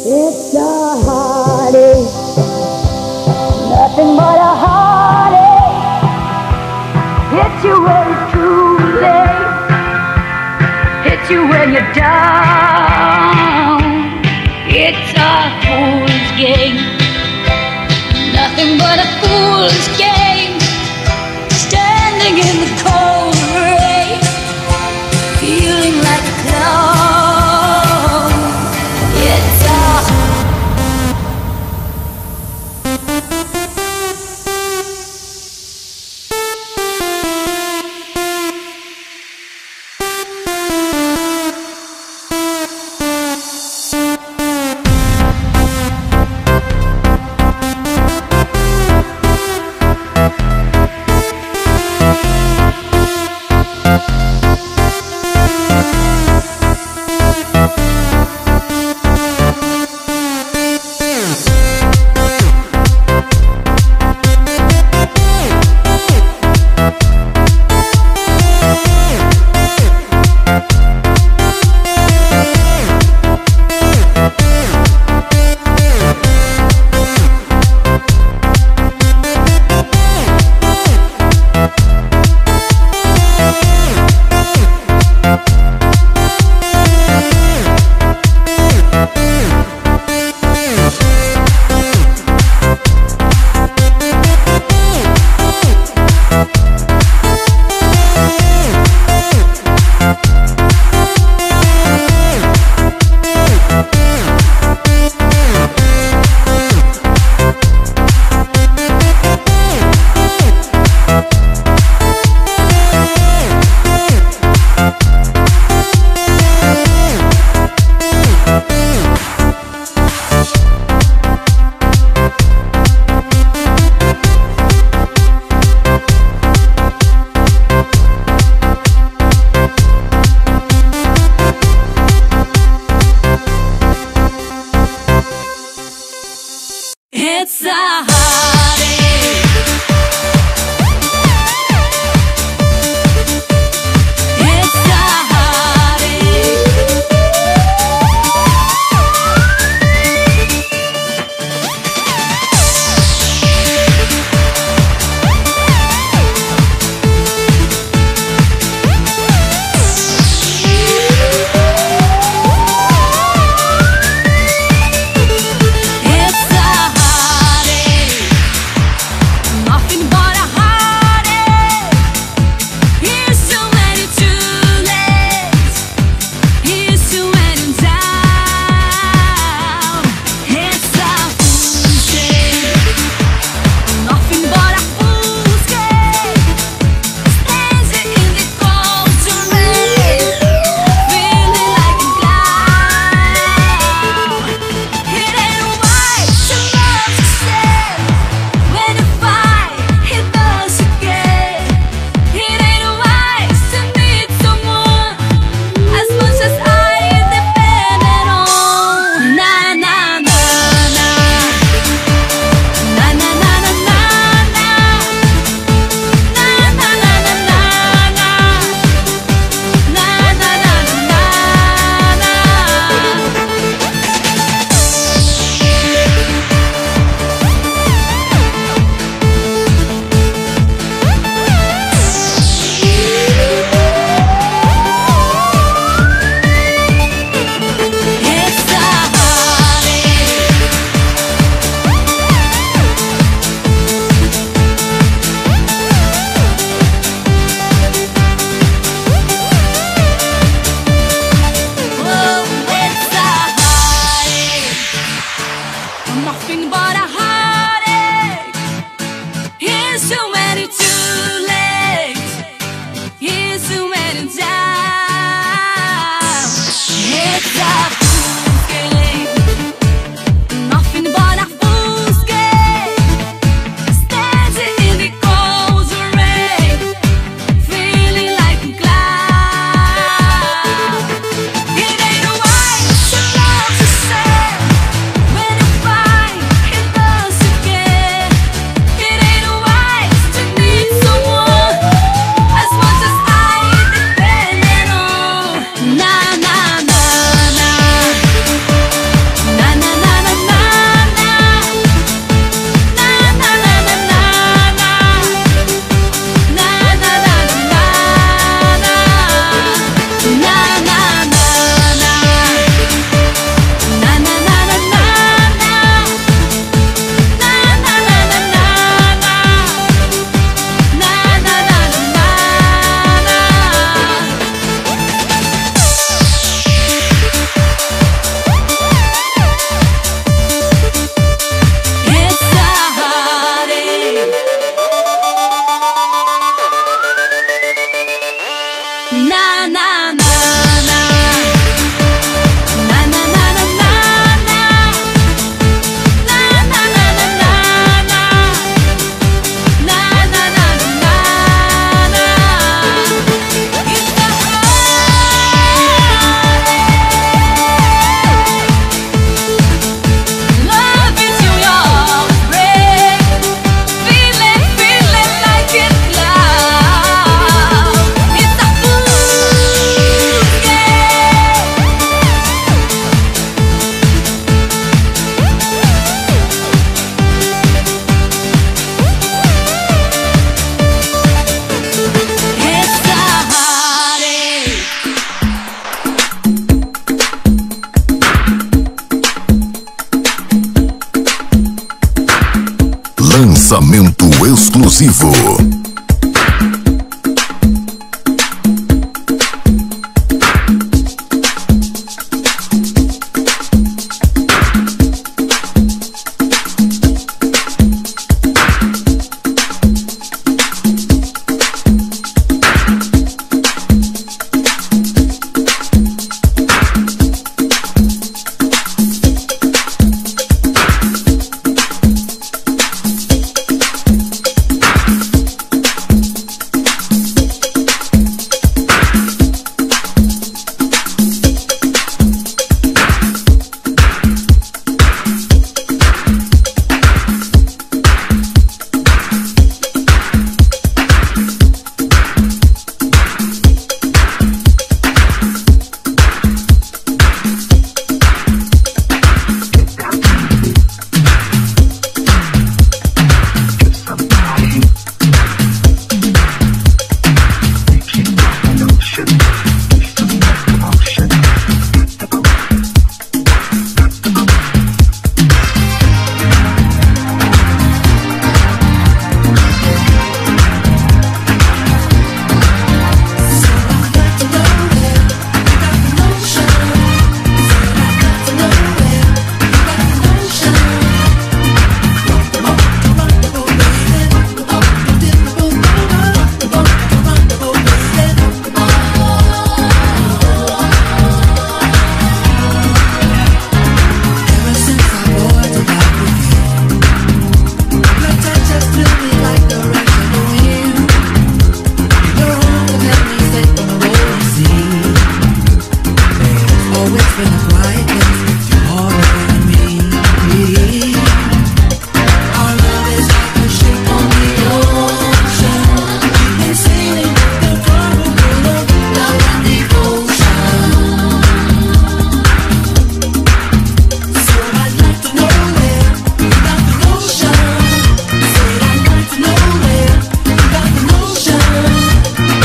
Speaker 7: It's a heartache, nothing but a heartache. Hits you when it's too late, hits you when you're down. It's a fool's game, nothing but a fool's game. Standing in the cold rain, feeling like a clown. It's a
Speaker 11: Lançamento exclusivo.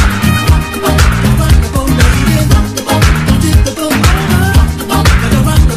Speaker 12: Run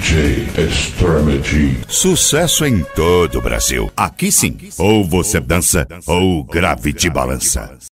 Speaker 1: J Extremity.
Speaker 2: Sucesso em todo o Brasil. Aqui sim. Ou você dança, ou Gravity balança.